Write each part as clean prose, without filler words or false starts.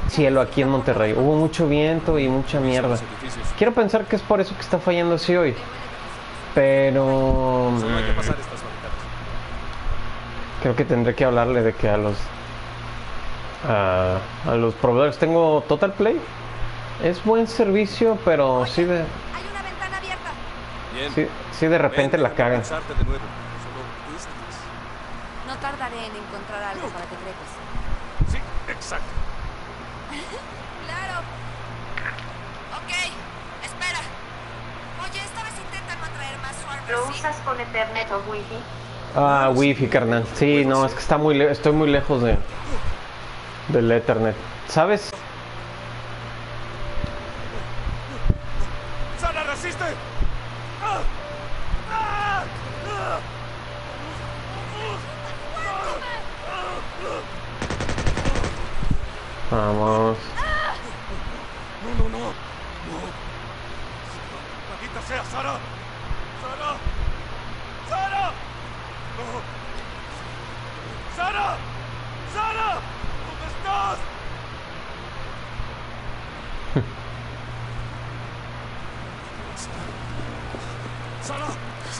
cielo aquí en Monterrey. Hubo mucho viento y mucha mierda. Quiero pensar que es por eso que está fallando así hoy. Pero Solo hay que pasar estas barricadas. creo que tendré que hablarle de que a los proveedores. Tengo Total Play. Es buen servicio, pero sí de, Hay una ventana abierta. Bien. sí de repente Ven, la déjame cagan. lanzarte de nuevo. Solo estas. No tardaré en encontrar algo para que trepes. Sí, exacto. Claro. Ok, espera. Oye, esta vez intenta no atraer más Swarmers. ¿Lo ¿Sí? usas con Ethernet o Wi-Fi? Wi-Fi, carnal. Sí, no, es que está estoy muy lejos del Ethernet. ¿Sabes? ¡Sara, resiste! ¡Ah! ¡Ah! ¡Ah! Vamos. No, no, no. No. Maldita sea, Sara. Sara. Sara. No. Sara. Sara. ¿Dónde estás? Sara.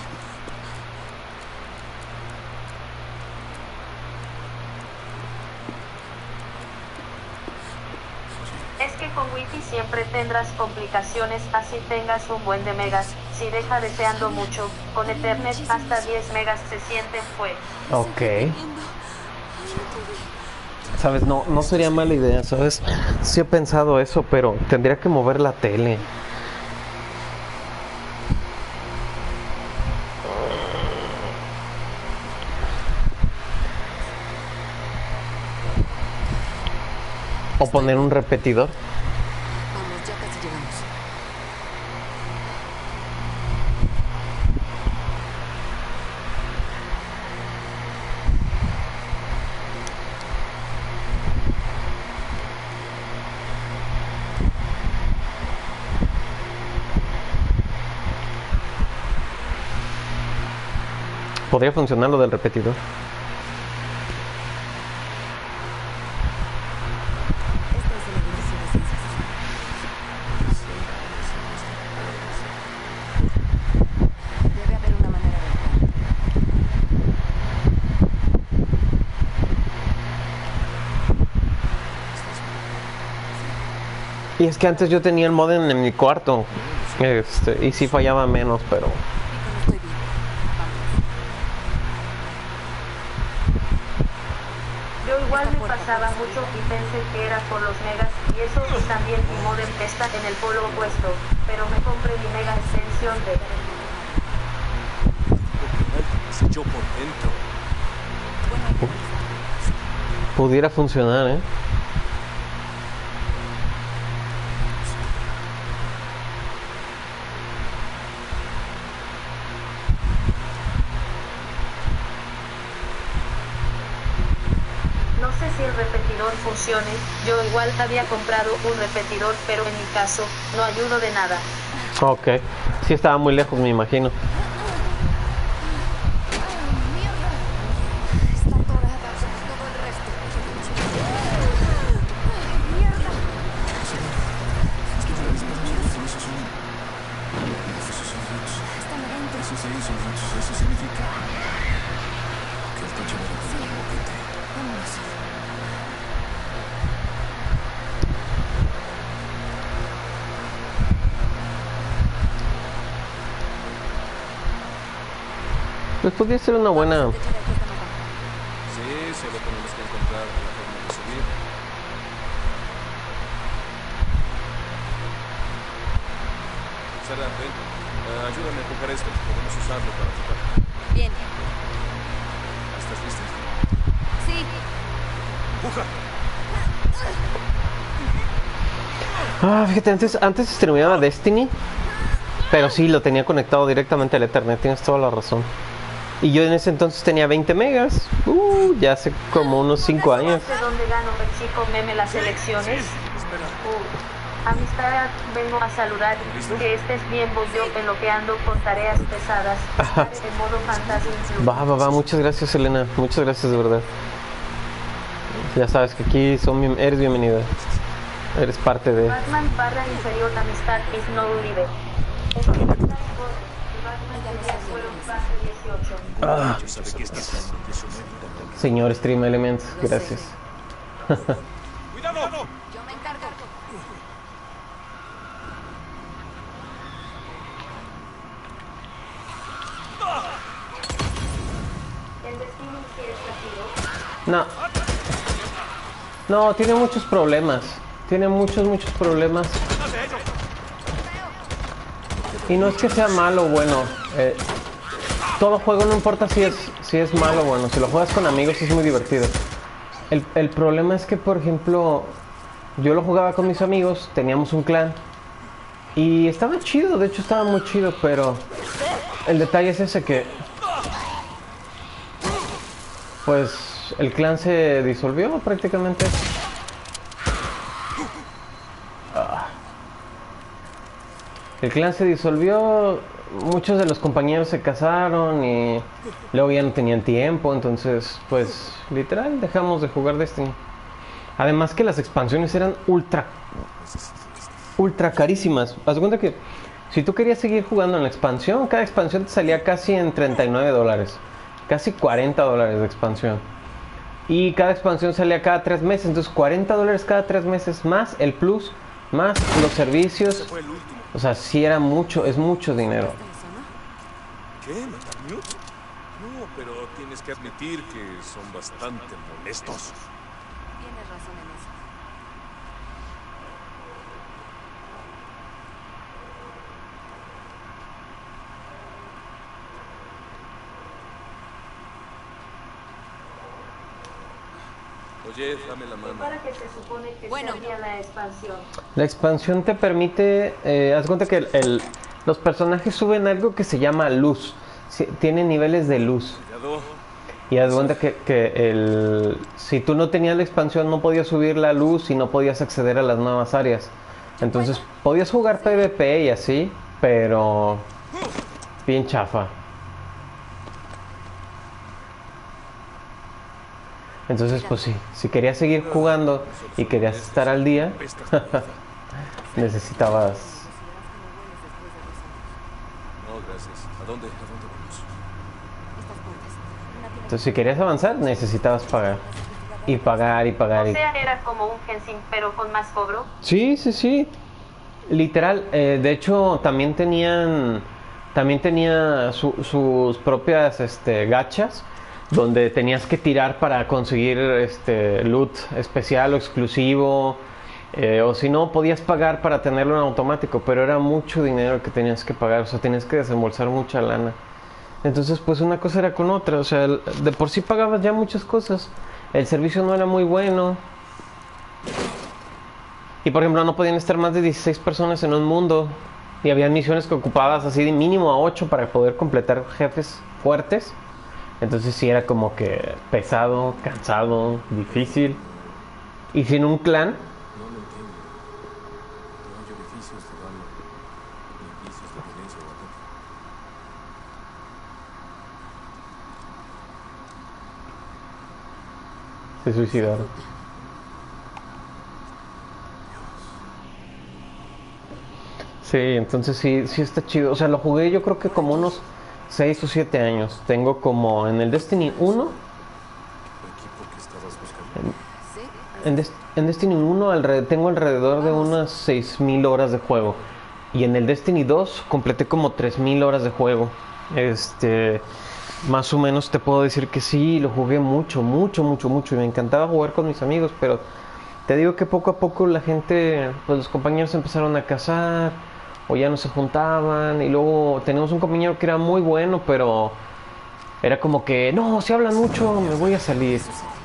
Es que con Wi-Fi siempre tendrás complicaciones, así tengas un buen de megas. Si deja deseando mucho, con Ethernet hasta 10 megas se siente fue. Ok. ¿Sabes? No sería mala idea, ¿sabes? Sí he pensado eso, pero tendría que mover la tele. O poner un repetidor. Vamos, ya casi llegamos. Podría funcionar lo del repetidor. Esta es el edificio de ciencias. Debe haber una manera de entrar. Y es que antes yo tenía el modem en mi cuarto. Y sí fallaba menos, pero... Y como estoy bien. Vamos. Yo igual me pasaba mucho y pensé que era por los megas, y eso y también mi modem está en el polo opuesto, pero me compré mi mega extensión de... Se echó por dentro. Pudiera funcionar, ¿eh? No sé si el repetidor funcione, yo igual había comprado un repetidor, pero en mi caso, no ayudo de nada. Ok. Sí estaba muy lejos, me imagino. ¡Mierda! Está atorada como todo el resto. ¡Mierda! Están adentro. Eso significa que el techo debe tener un boquete. Vámonos. Pues podría ser una buena... Vamos a techar aquí esta mata. Sí, solo tenemos que encontrar la forma de subir. Sara, ven. Ayúdame a empujar esto. Podemos usarlo para tocar. Bien. ¿Estás lista? Sí. ¡Empuja! Fíjate, antes streameaba Destiny. Pero sí, lo tenía conectado directamente al Ethernet. Tienes toda la razón. Y yo en ese entonces tenía 20 megas. Ya hace como unos 5 años. ¿De dónde ganó el chico meme las elecciones? Espera. Amistad, vengo a saludar. Que estés bien, voy yo en lo que ando con tareas pesadas. En modo fantasy. Va. Muchas gracias, Elena. Muchas gracias, de verdad. Ya sabes que aquí eres bienvenida. Eres parte de... Batman barra inferior amistad is no live. Batman días fueron fase 18. Ah, Ya sabe que está haciendo que eso me- señor Stream Elements, gracias. ¡Cuidado! Yo me encargo. El destino sí es No. No, tiene muchos problemas. Tiene muchos problemas. Y no es que sea malo o bueno. Todo juego no importa si es malo o bueno. Si lo juegas con amigos es muy divertido. El problema es que, por ejemplo, yo lo jugaba con mis amigos, teníamos un clan. Y estaba chido, de hecho estaba muy chido, pero el detalle es ese que... Pues el clan se disolvió prácticamente. El clan se disolvió, muchos de los compañeros se casaron y luego ya no tenían tiempo, entonces pues literal dejamos de jugar Destiny. Además que las expansiones eran ultra carísimas. Haz de cuenta que si tú querías seguir jugando en la expansión, cada expansión te salía casi en $39, casi $40 de expansión. Y cada expansión salía cada 3 meses, entonces $40 cada 3 meses, más el plus, más los servicios. Fue el último. O sea, sí era mucho, es mucho dinero. ¿Qué? ¿Matar Newt? No, pero tienes que admitir que son bastante molestos. Tienes razón en eso. Oye, dame la mano. para que se supone que Bueno. servía la expansión. La expansión te permite, haz cuenta que los personajes suben algo que se llama luz. Tienen niveles de luz. Cuidado. Y haz cuenta que si tú no tenías la expansión no podías subir la luz y no podías acceder a las nuevas áreas. Entonces podías jugar PvP y así, pero bien chafa. Entonces pues sí, si querías seguir jugando y querías estar al día, necesitabas... No, gracias. ¿A dónde vamos? Entonces si querías avanzar necesitabas pagar. Y pagar y pagar. O sea, era como un Genshin, pero con más cobro. Sí, sí, sí. Literal, de hecho también tenía sus propias gachas donde tenías que tirar para conseguir loot especial o exclusivo, o si no podías pagar para tenerlo en automático, pero era mucho dinero que tenías que pagar, o sea, tenías que desembolsar mucha lana. Entonces pues una cosa era con otra, o sea, de por sí pagabas ya muchas cosas, el servicio no era muy bueno. Y por ejemplo no podían estar más de 16 personas en un mundo. Y había misiones que ocupabas así de mínimo a 8 para poder completar jefes fuertes. Entonces sí era como que pesado, cansado, difícil. Y sin un clan. No lo entiendo. No hay edificios de daño, ni indicios de violencia o ataque. Se suicidaron. Sí, entonces sí está chido. O sea, lo jugué yo creo que como unos 6 o 7 años. Tengo como en el Destiny 1. ¿El equipo que estabas buscando? ¿Sí? En Destiny 1 tengo alrededor de unas 6,000 horas de juego. Y en el Destiny 2 completé como 3,000 horas de juego. Más o menos te puedo decir que sí, lo jugué mucho. Y me encantaba jugar con mis amigos, pero te digo que poco a poco la gente, pues los compañeros se empezaron a casar o ya no se juntaban. Y luego teníamos un compañero que era muy bueno, pero era como que, no, si hablan mucho, me voy a salir.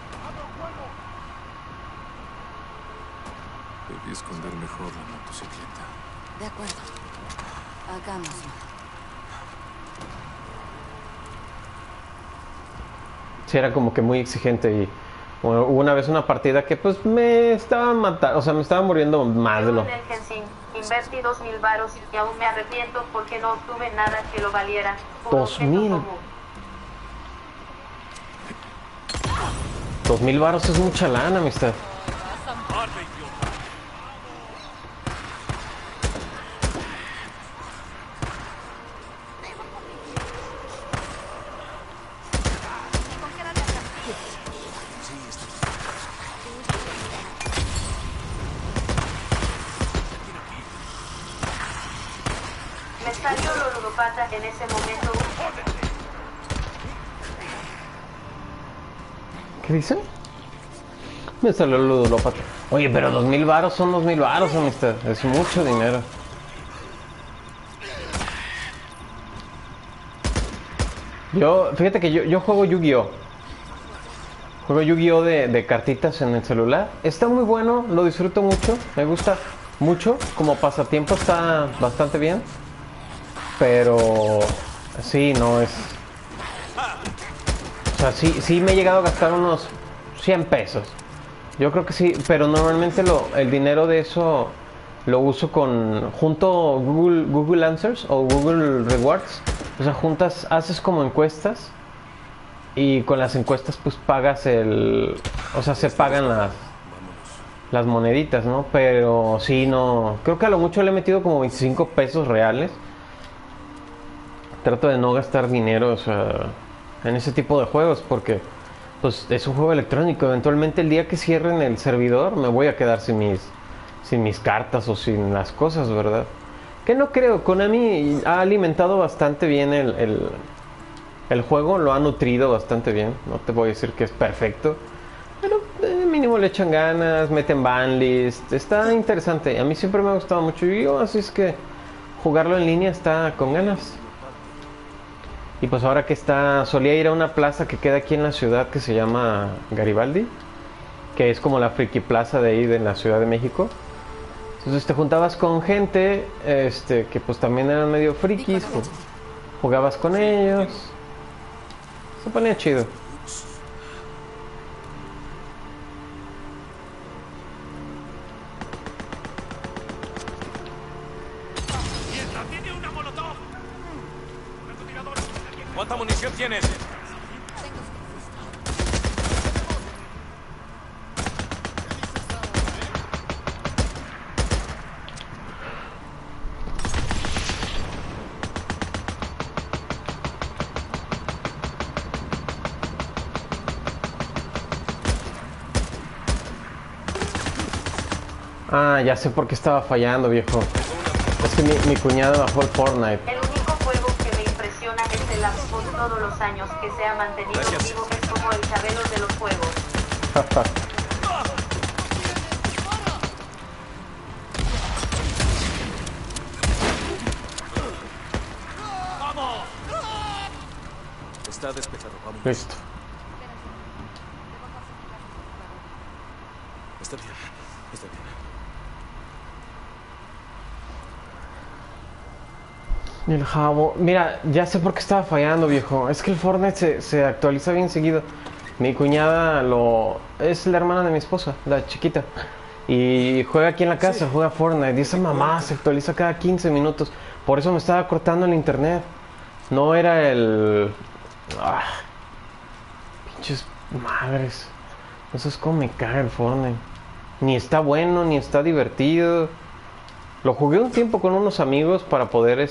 Debí esconder mejor la motocicleta. De acuerdo. Hagámoslo. Sí, era como que muy exigente y bueno, hubo una vez una partida que pues me estaba matando, o sea, me estaba muriendo más de lo... En el Genshin invertí 2,000 varos y aún me arrepiento porque no obtuve nada que lo valiera. Puro 2,000. objeto común. 2,000 varos es mucha lana, amistad. Me salió lo ludopata en ese momento. ¿Qué dice? Me salió el ludópata. Oye, pero 2000 varos son 2000 varos, amistad. Es mucho dinero. Fíjate que yo juego Yu-Gi-Oh! Juego Yu-Gi-Oh! De cartitas en el celular. Está muy bueno, lo disfruto mucho. Me gusta mucho. Como pasatiempo está bastante bien. Pero sí, no es... O sea, sí me he llegado a gastar unos 100 pesos. Yo creo que sí, pero normalmente el dinero de eso lo uso junto Google Answers o Google Rewards. O sea, haces como encuestas y con las encuestas pues pagas o sea, se pagan las moneditas, ¿no? Pero sí, no, creo que a lo mucho le he metido como 25 pesos reales. Trato de no gastar dinero, o sea, en ese tipo de juegos porque pues es un juego electrónico. Eventualmente el día que cierren el servidor me voy a quedar sin mis cartas o sin las cosas, ¿verdad? Que no creo. Konami ha alimentado bastante bien el juego, lo ha nutrido bastante bien. No te voy a decir que es perfecto, pero mínimo le echan ganas, meten banlist, está interesante. A mí siempre me ha gustado mucho Yu-Gi-Oh, así es que jugarlo en línea está con ganas. Y pues ahora que solía ir a una plaza que queda aquí en la ciudad que se llama Garibaldi, que es como la friki plaza de ahí de la Ciudad de México. Entonces te juntabas con gente que pues también eran medio frikis, jugabas con ellos, se ponía chido. ¿Cuánta munición tienes? Ah, ya sé por qué estaba fallando, viejo. Es que mi cuñado bajó el Fortnite. El único juego que me impresiona es el Amazon todos los años que se ha mantenido vivo, es como el Chabelo de los juegos. Está despejado, vamos. Listo. Está bien, está bien. El jabo. Mira, ya sé por qué estaba fallando, viejo. Es que el Fortnite se actualiza bien seguido. Mi cuñada es la hermana de mi esposa, la chiquita. Y juega aquí en la casa, juega Fortnite. Y esa mamá se actualiza cada 15 minutos. Por eso me estaba cortando el internet. No era el... pinches madres. Eso es como me caga el Fortnite. Ni está bueno, ni está divertido. Lo jugué un tiempo con unos amigos para poder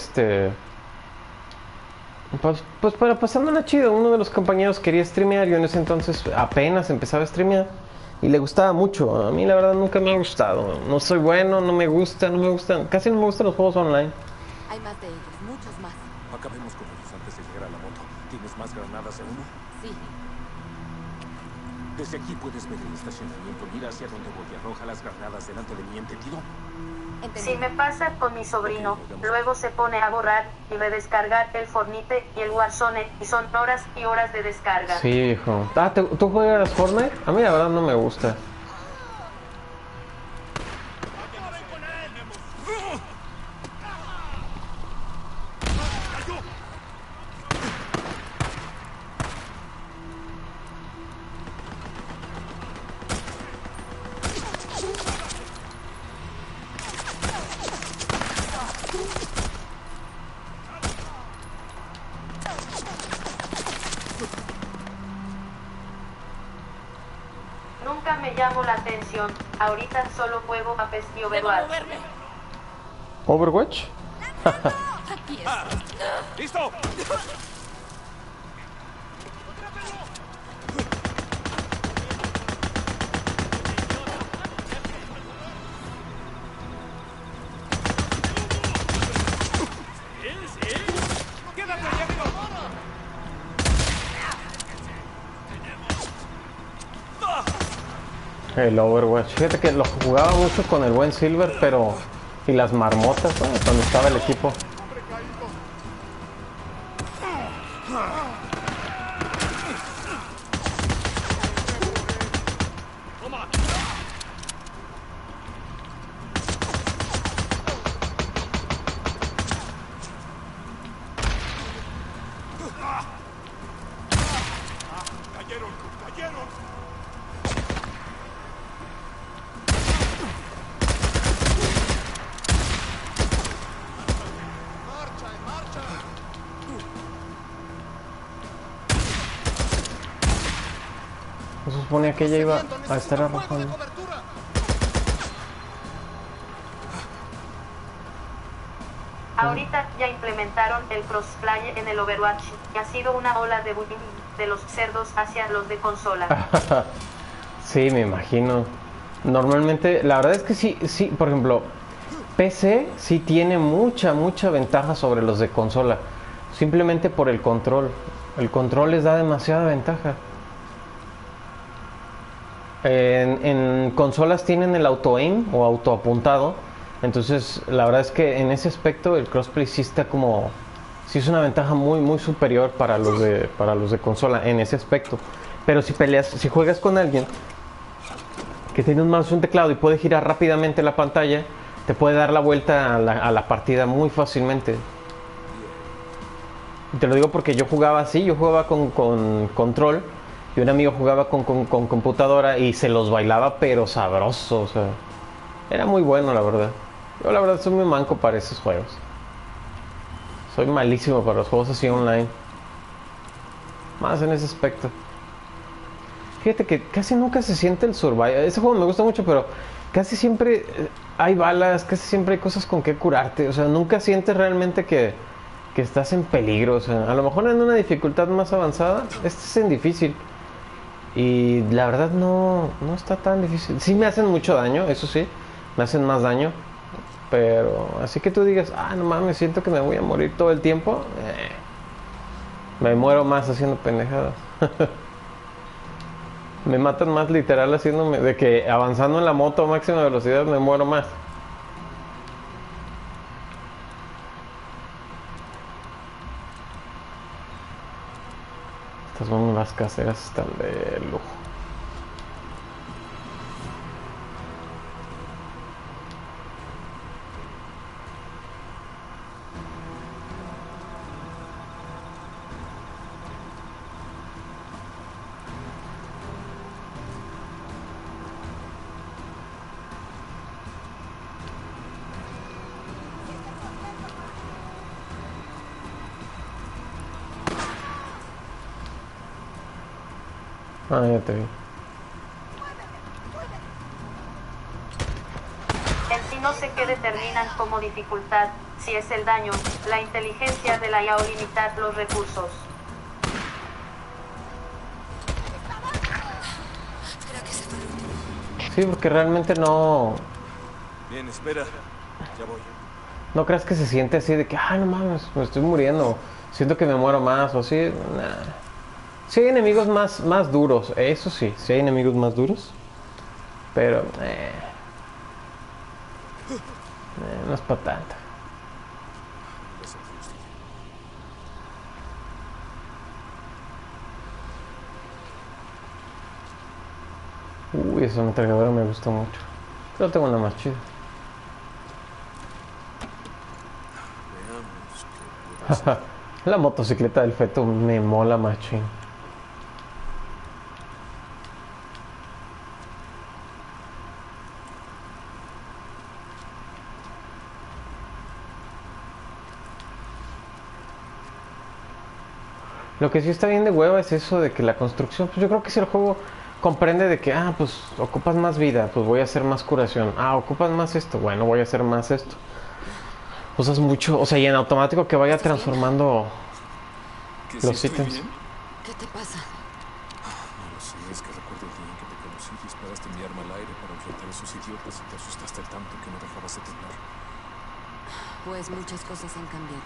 pues para pasármela chido. Uno de los compañeros quería streamear. Yo en ese entonces apenas empezaba a streamear y le gustaba mucho. A mí la verdad nunca me ha gustado. No soy bueno, no me gustan. Casi no me gustan los juegos online. Hay más de ellos, muchos más. Acabemos con ellos antes de llegar a la moto. ¿Tienes más granadas en uno? Sí. Desde aquí puedes ver el estacionamiento. Mira hacia donde voy. Arroja las granadas delante de mí, ¿entendido? Si me pasa con mi sobrino, luego se pone a borrar y redescargar el Fortnite y el Warzone y son horas y horas de descarga. Sí, hijo. ¿Tú juegas Fortnite? A mí la verdad no me gusta. Nunca me llamó la atención. Ahorita solo juego Apex y Overwatch. ¿Overwatch? Aquí es. ¡Listo! El Overwatch. Fíjate que lo jugaba mucho con el buen Silver, pero... Y las marmotas, ¿no? Cuando estaba el equipo. Se supone que ella iba a estar arrojando. Ahorita ya implementaron el crossplay en el Overwatch y ha sido una ola de bullying de los cerdos hacia los de consola. Sí, me imagino. Normalmente, la verdad es que sí, por ejemplo, PC sí tiene mucha ventaja sobre los de consola. Simplemente por el control. El control les da demasiada ventaja. En consolas tienen el auto-aim o autoapuntado. Entonces, la verdad es que en ese aspecto el crossplay sí está como... Sí es una ventaja muy superior para los de consola en ese aspecto. Pero si juegas con alguien que tiene un mouse y un teclado y puede girar rápidamente la pantalla, te puede dar la vuelta a la partida muy fácilmente. Y te lo digo porque yo jugaba así, yo jugaba con control y un amigo jugaba con computadora y se los bailaba pero sabroso, o sea, era muy bueno la verdad. Yo la verdad soy muy manco para esos juegos. Soy malísimo para los juegos así online. Más en ese aspecto. Fíjate que casi nunca se siente el survival. Ese juego me gusta mucho, pero casi siempre hay balas, casi siempre hay cosas con que curarte. O sea, nunca sientes realmente que estás en peligro. O sea, a lo mejor en una dificultad más avanzada, este es en difícil. Y la verdad no está tan difícil. Sí me hacen mucho daño, eso sí. Me hacen más daño. Pero así que tú digas, no mames, siento que me voy a morir todo el tiempo. Me muero más haciendo pendejadas. Me matan más literal haciéndome... De que avanzando en la moto a máxima velocidad me muero más. Estas bombas caseras están de lujo. Ya te vi. En sí no sé qué determinan como dificultad, si es el daño, la inteligencia de la IA o limitar los recursos. Creo que se fue el último. Sí, porque realmente no... Bien, espera. Ya voy. No creas que se siente así de que, no mames, me estoy muriendo. Siento que me muero más o así. Nah. Sí hay enemigos más duros, eso sí hay enemigos más duros. Pero, no es para tanto. Uy, esa ametralladora me gusta mucho. Pero tengo una más chida. Veamos qué puedo hacer. La motocicleta del feto me mola machín. Lo que sí está bien de hueva es eso de que la construcción, pues yo creo que si el juego comprende de que, pues ocupas más vida, pues voy a hacer más curación. Ocupas más esto, bueno, voy a hacer más esto. Usas mucho, o sea, y en automático que vaya transformando ¿Que los sí estoy ítems. bien? ¿Qué te pasa? No lo sé, es que recuerdo el día en que te conocí y disparaste mi arma al aire para enfrentar a esos idiotas y te asustaste tanto que no dejabas de temblar. Pues muchas cosas han cambiado.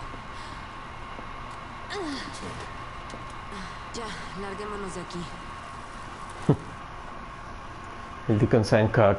Sí. Ya, larguémonos de aquí. El Deacon Sancock.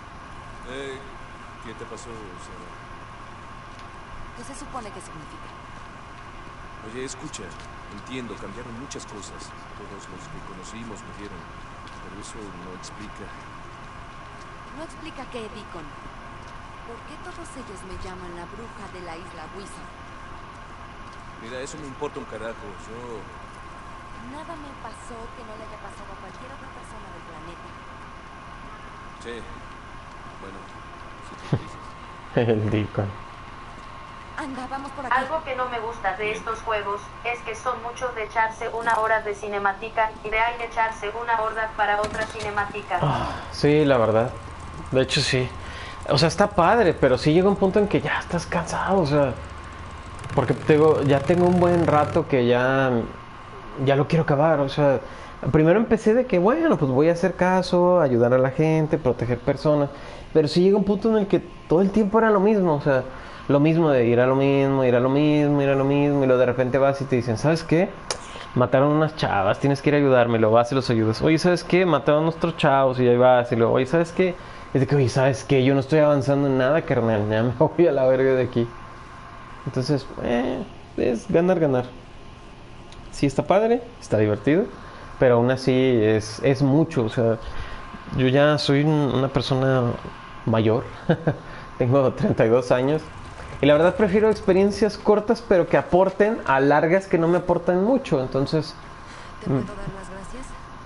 ¿Qué te pasó, Sarah? ¿Qué se supone que significa? Oye, escucha, entiendo, cambiaron muchas cosas. Todos los que conocimos murieron, pero eso no explica. No explica qué, Deacon. ¿Por qué todos ellos me llaman la bruja de la isla Wizard? Mira, eso me importa un carajo. Nada me pasó que no le haya pasado a cualquier otra persona del planeta. Sí. Bueno, si tú dices. El Deacon. Anda, vamos por aquí. Algo que no me gusta de estos juegos es que son muchos de echarse una hora de cinemática y de ahí echarse una horda para otra cinemática. Sí, la verdad. De hecho, sí. O sea, está padre, pero sí llega un punto en que ya estás cansado, o sea... Porque ya tengo un buen rato que ya lo quiero acabar, o sea... Primero empecé de que, bueno, pues voy a hacer caso, ayudar a la gente, proteger personas. Pero sí llega un punto en el que todo el tiempo era lo mismo, o sea... Lo mismo de ir a lo mismo, ir a lo mismo, ir a lo mismo. Y luego de repente vas y te dicen, ¿sabes qué? Mataron unas chavas, tienes que ir a ayudarme. Y luego vas y los ayudas. Oye, ¿sabes qué? Mataron a nuestros chavos. Y ahí vas. Y luego, oye, ¿sabes qué? Es de que, oye, ¿sabes qué? Yo no estoy avanzando en nada, carnal. Ya me voy a la verga de aquí. Entonces, es ganar, ganar. Sí está padre, está divertido. Pero aún así es mucho. O sea, yo ya soy una persona mayor. Tengo 32 años. Y la verdad prefiero experiencias cortas pero que aporten a largas que no me aportan mucho. Entonces... ¿Te puedo dar las gracias?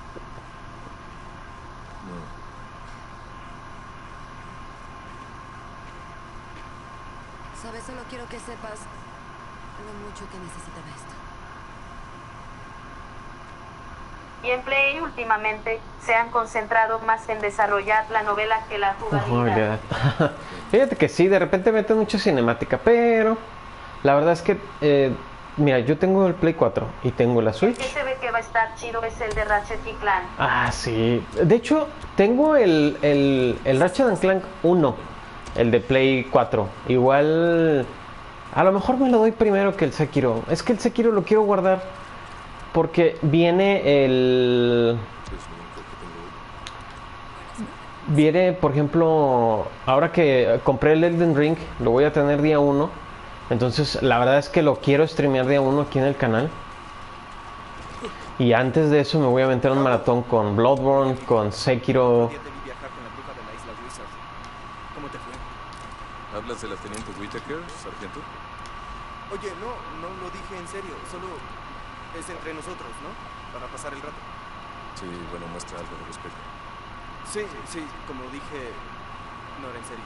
No. Sabes, solo quiero que sepas lo mucho que necesitaba esto. Y en Play últimamente se han concentrado más en desarrollar la novela que la jugabilidad. Fíjate que sí, de repente meten mucha cinemática, pero la verdad es que, mira, yo tengo el Play 4 y tengo la El Switch. que se ve que va a estar chido es el de Ratchet y Clank. Ah, sí. De hecho, tengo el Ratchet Clank 1, el de Play 4. Igual, a lo mejor me lo doy primero que el Sekiro. Es que el Sekiro lo quiero guardar. Porque viene el... Viene, por ejemplo, ahora que compré el Elden Ring, lo voy a tener día 1. Entonces, la verdad es que lo quiero streamear día 1 aquí en el canal. Y antes de eso me voy a aventar un maratón con Bloodborne, con Sekiro. ¿Cómo te fue? ¿Hablas de la teniente Whittaker, sargento? Oye, no lo dije en serio, solo es entre nosotros, ¿no? Para pasar el rato. Sí, bueno, muestra algo de respeto. Sí, como dije, no era en serio.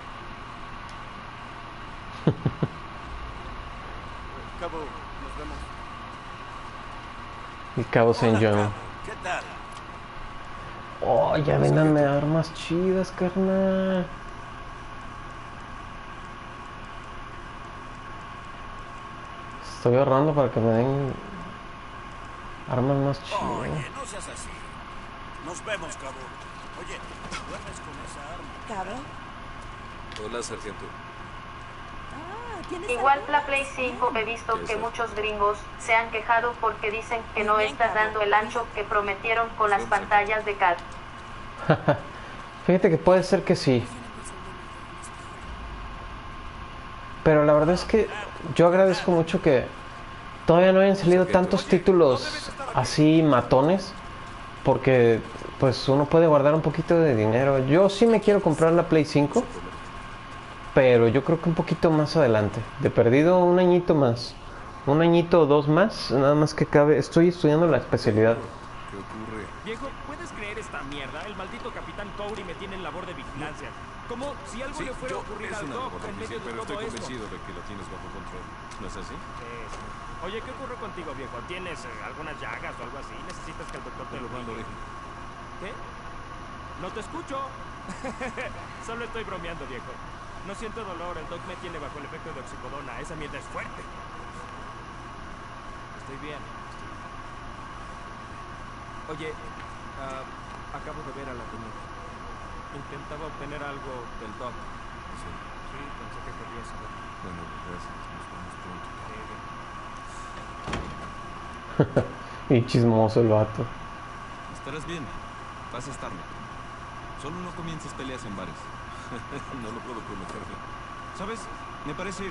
Cabo, nos vemos. Y Cabo St. John. ¿Qué tal? Oh, ya véndanme armas chidas, carnal. Estoy ahorrando para que me den armas más chidas. Oye, no seas así. Nos vemos, Cabo. Oye, duermes con esa arma. ¿Cabo? Hola, sargento. ¿Tienes Igual algo? la Play 5 he visto que muchos gringos se han quejado porque dicen que no está dando el ancho que prometieron con las pantallas de CAD. Fíjate que puede ser que sí. Pero la verdad es que yo agradezco mucho que todavía no hayan salido tantos títulos así matones. Porque pues uno puede guardar un poquito de dinero. Yo sí me quiero comprar la Play 5. Pero yo creo que un poquito más adelante. De perdido un añito más. Un añito o dos más. Nada más que cabe. Estoy estudiando la especialidad. ¿Qué ocurre? Viejo, ¿puedes creer esta mierda? El maldito Capitán Cowrie me tiene en labor de vigilancia. Como si algo Sí, le fuera a ocurrir es al una Doc labor en difícil, medio de pero todo estoy esto. convencido de que lo tienes bajo control. ¿No es así? Eso. Oye, ¿qué ocurre contigo, viejo? ¿Tienes algunas llagas o algo así? ¿Necesitas que el doctor te lo Mando diga? oreja. ¿Qué? No te escucho. Solo estoy bromeando, viejo. No siento dolor, el Doc me tiene bajo el efecto de oxicodona. Esa mierda es fuerte. Estoy bien. Oye, acabo de ver a la teniente. Intentaba obtener algo del Doc. Sí. Sí, pensé que quería saber. Bueno, gracias. Nos vemos pronto. Y chismoso el vato. Estarás bien. Vas a estarlo. Solo no comiences peleas en bares. No lo puedo prometer. ¿Sabes? Me parece...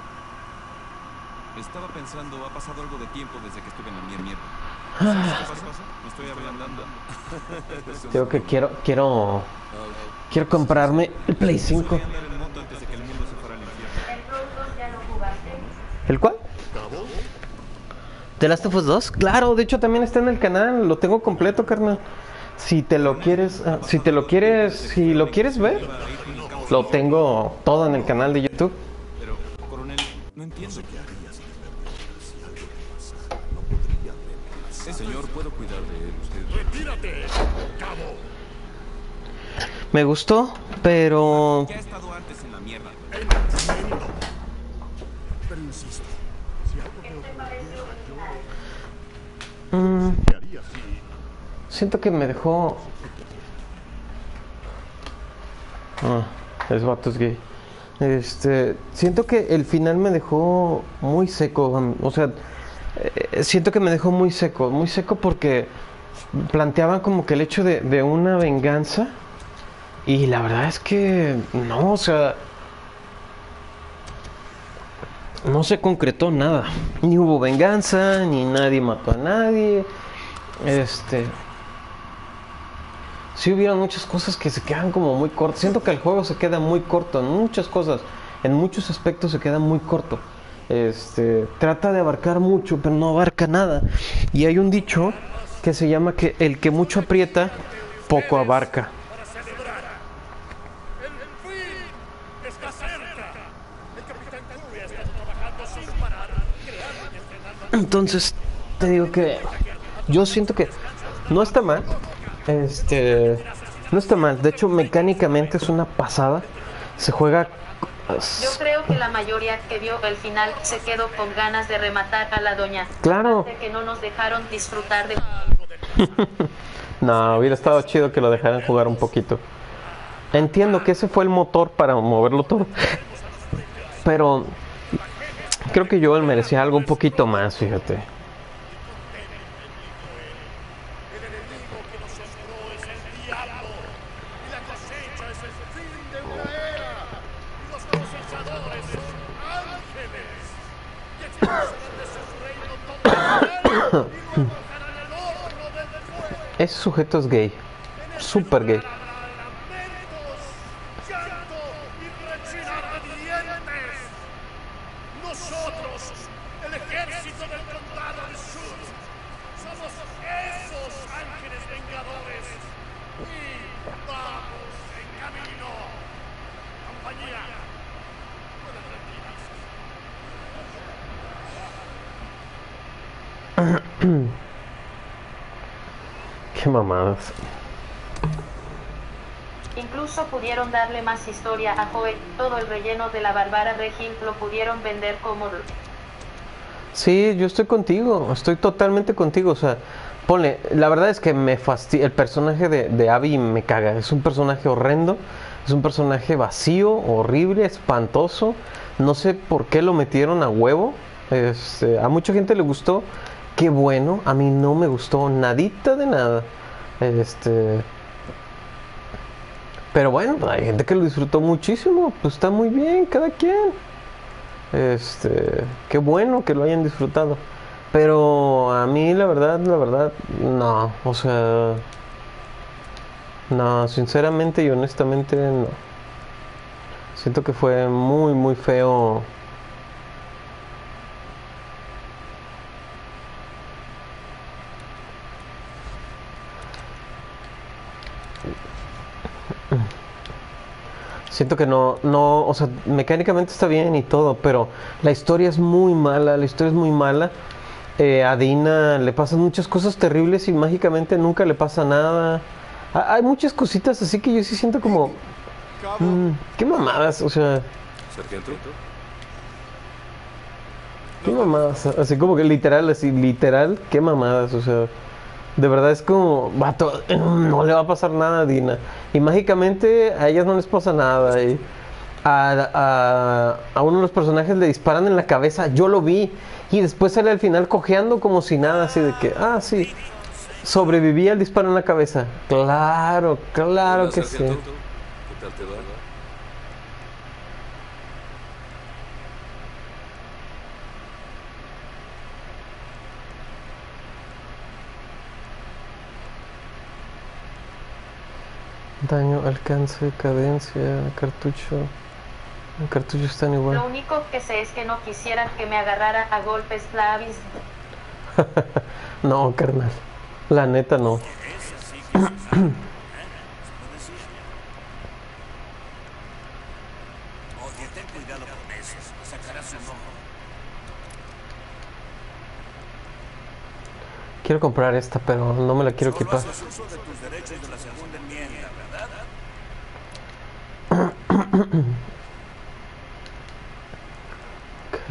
Estaba pensando, ha pasado algo de tiempo desde que estuve en la mierda. ¿Sabes qué pasa? Me estoy ablandando. Digo que quiero comprarme el Play 5. Solía andar en moto antes de que el mundo se fuera al infierno. ¿El Road 2 ya lo jugaste? ¿El cuál? ¿The Last of Us 2? Claro, de hecho también está en el canal, lo tengo completo, carnal. Si lo quieres ver, lo tengo todo en el canal de YouTube. Pero, coronel, no entiendo. ¿Qué haría si algo le pasara? No podría reemplazar. Señor, ¿puedo cuidar de él? Usted... ¡Retírate, cabo! Me gustó, pero... Ya he estado antes en la mierda. Entiendo. Pero insisto, si algo te ocurriera, ¿qué harías si... siento que me dejó... es vato, es gay. Siento que el final me dejó muy seco, o sea, siento que me dejó muy seco porque planteaban como que el hecho de una venganza y la verdad es que no, o sea, no se concretó nada, ni hubo venganza, ni nadie mató a nadie, sí hubieron muchas cosas que se quedan como muy cortas. Siento que el juego se queda muy corto en muchas cosas. En muchos aspectos se queda muy corto. Trata de abarcar mucho, pero no abarca nada. Y hay un dicho que se llama que el que mucho aprieta, poco abarca. para celebrar? ¡El fin está cerca! El Capitán Curry ha estado trabajando sin parar, creando y entrenando a... Entonces, te digo que yo siento que no está mal. No está mal. De hecho, mecánicamente es una pasada. Se juega... Yo creo que la mayoría que vio el final se quedó con ganas de rematar a la doña. Claro. De que no nos dejaron disfrutar de... No, hubiera estado chido que lo dejaran jugar un poquito. Entiendo que ese fue el motor para moverlo todo. Pero creo que Joel merecía algo un poquito más, fíjate. El enemigo que nos sembró es el diablo, y la cosecha es el fin de una era, y los cosechadores son ángeles, y expulsarán de su reino todo el mal, y lo arrojarán al horno del fuego. Ese sujeto es gay. Súper gay. Habrá lamentos, llanto y rechinar de dientes. Nosotros, el ejército del condado de Sud, somos esos ángeles vengadores. Y vamos en camino. Compañía, pueden retirarse. Qué mamadas. Incluso pudieron darle más historia a Joel. Todo el relleno de la Bárbara Regil lo pudieron vender como... Sí, yo estoy contigo, estoy totalmente contigo, o sea, ponle, la verdad es que me fastidia, el personaje de Abby me caga, es un personaje horrendo, es un personaje vacío, horrible, espantoso, no sé por qué lo metieron a huevo, a mucha gente le gustó, qué bueno, a mí no me gustó nadita de nada, pero bueno, pues hay gente que lo disfrutó muchísimo, pues está muy bien, cada quien. Qué bueno que lo hayan disfrutado. Pero a mí la verdad, no. O sea, no, sinceramente y honestamente no. Siento que fue muy, muy feo. Siento que no, o sea, mecánicamente está bien y todo, pero la historia es muy mala, a Dina le pasan muchas cosas terribles y mágicamente nunca le pasa nada. Hay muchas cositas así que yo sí siento como... qué mamadas, o sea... ¿Sargento? Qué mamadas, así como que literal, qué mamadas, o sea... De verdad es como, vato, no le va a pasar nada a Dina. Y mágicamente a ellas no les pasa nada. Y a uno de los personajes le disparan en la cabeza, yo lo vi. Y después sale al final cojeando como si nada, así de que, sí. Sobreviví al disparo en la cabeza. Claro, claro Hola, que sí. sargento. ¿Qué tal te va? Daño, alcance, cadencia, cartucho. El cartucho están Lo igual. único que sé es que no quisieran que me agarrara a golpes la avis. No, carnal. La neta no. Esa sí que se sabe, ¿eh? ¿Se puede decir? Oye, ten cuidado con eso. Sacarás un ojo. Quiero comprar esta, pero no me la quiero Solo equipar. haces uso de tus derechos de la segunda enmienda, ¿verdad? Ok.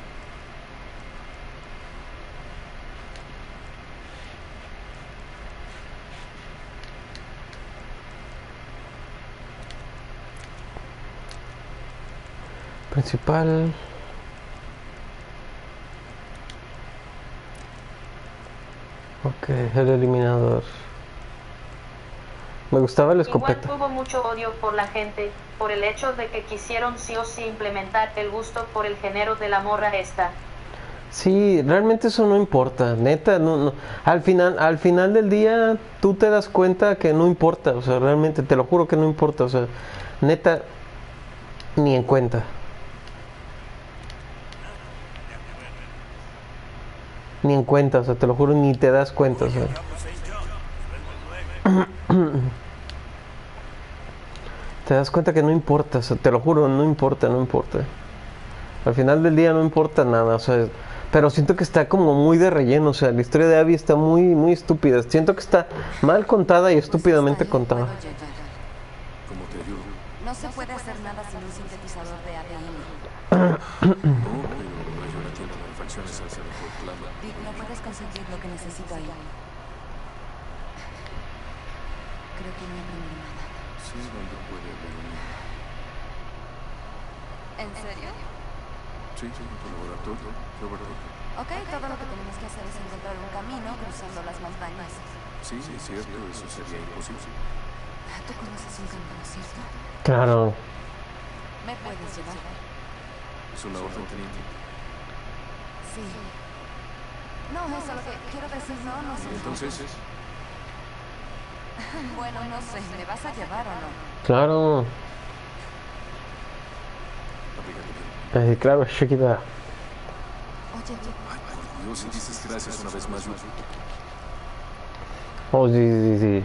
Principal. Ok, el eliminador. Me gustaba la Igual escopeta. tuvo mucho odio por la gente, por el hecho de que quisieron sí o sí implementar el gusto por el género de la morra esta. Sí, realmente eso no importa, neta, no. Al final del día tú te das cuenta que no importa, o sea, realmente te lo juro que no importa, o sea, neta, ni en cuenta. Ni en cuenta, o sea, te lo juro, ni te das cuenta, o sea. Cabo St. John. Nos vemos luego. Te das cuenta que no importa, o sea, te lo juro, no importa, no importa. Al final del día no importa nada, o sea, pero siento que está como muy de relleno, o sea, la historia de Abby está muy, muy estúpida. Siento que está mal contada y estúpidamente contada. Puedo llegar. ¿Cómo te ayudo? No se puede hacer nada sin un sintetizador de ADN. No, pero no hay una tienda de refacciones al ser proclama. Dick, no puedes conseguir lo que necesito ahí. Creo que no aprendí nada. Sí, donde puede haber un... ¿En serio? Sí, en tu laboratorio, Roberto. Ok, todo lo que tenemos que hacer es encontrar un camino cruzando las montañas. Sí, es cierto, eso sería imposible. Tú conoces un camino, ¿cierto? Claro. ¿Me puedes llevar? Es una orden, teniente. Sí. No, eso lo que quiero decir, no sé. Entonces, Bueno, no sé, ¿me vas a llevar o no? Claro. aplícate bien. Claro, Shakira. Oye, Dick, Ay, por Dios, si dices gracias una vez más, yo... Oh, sí.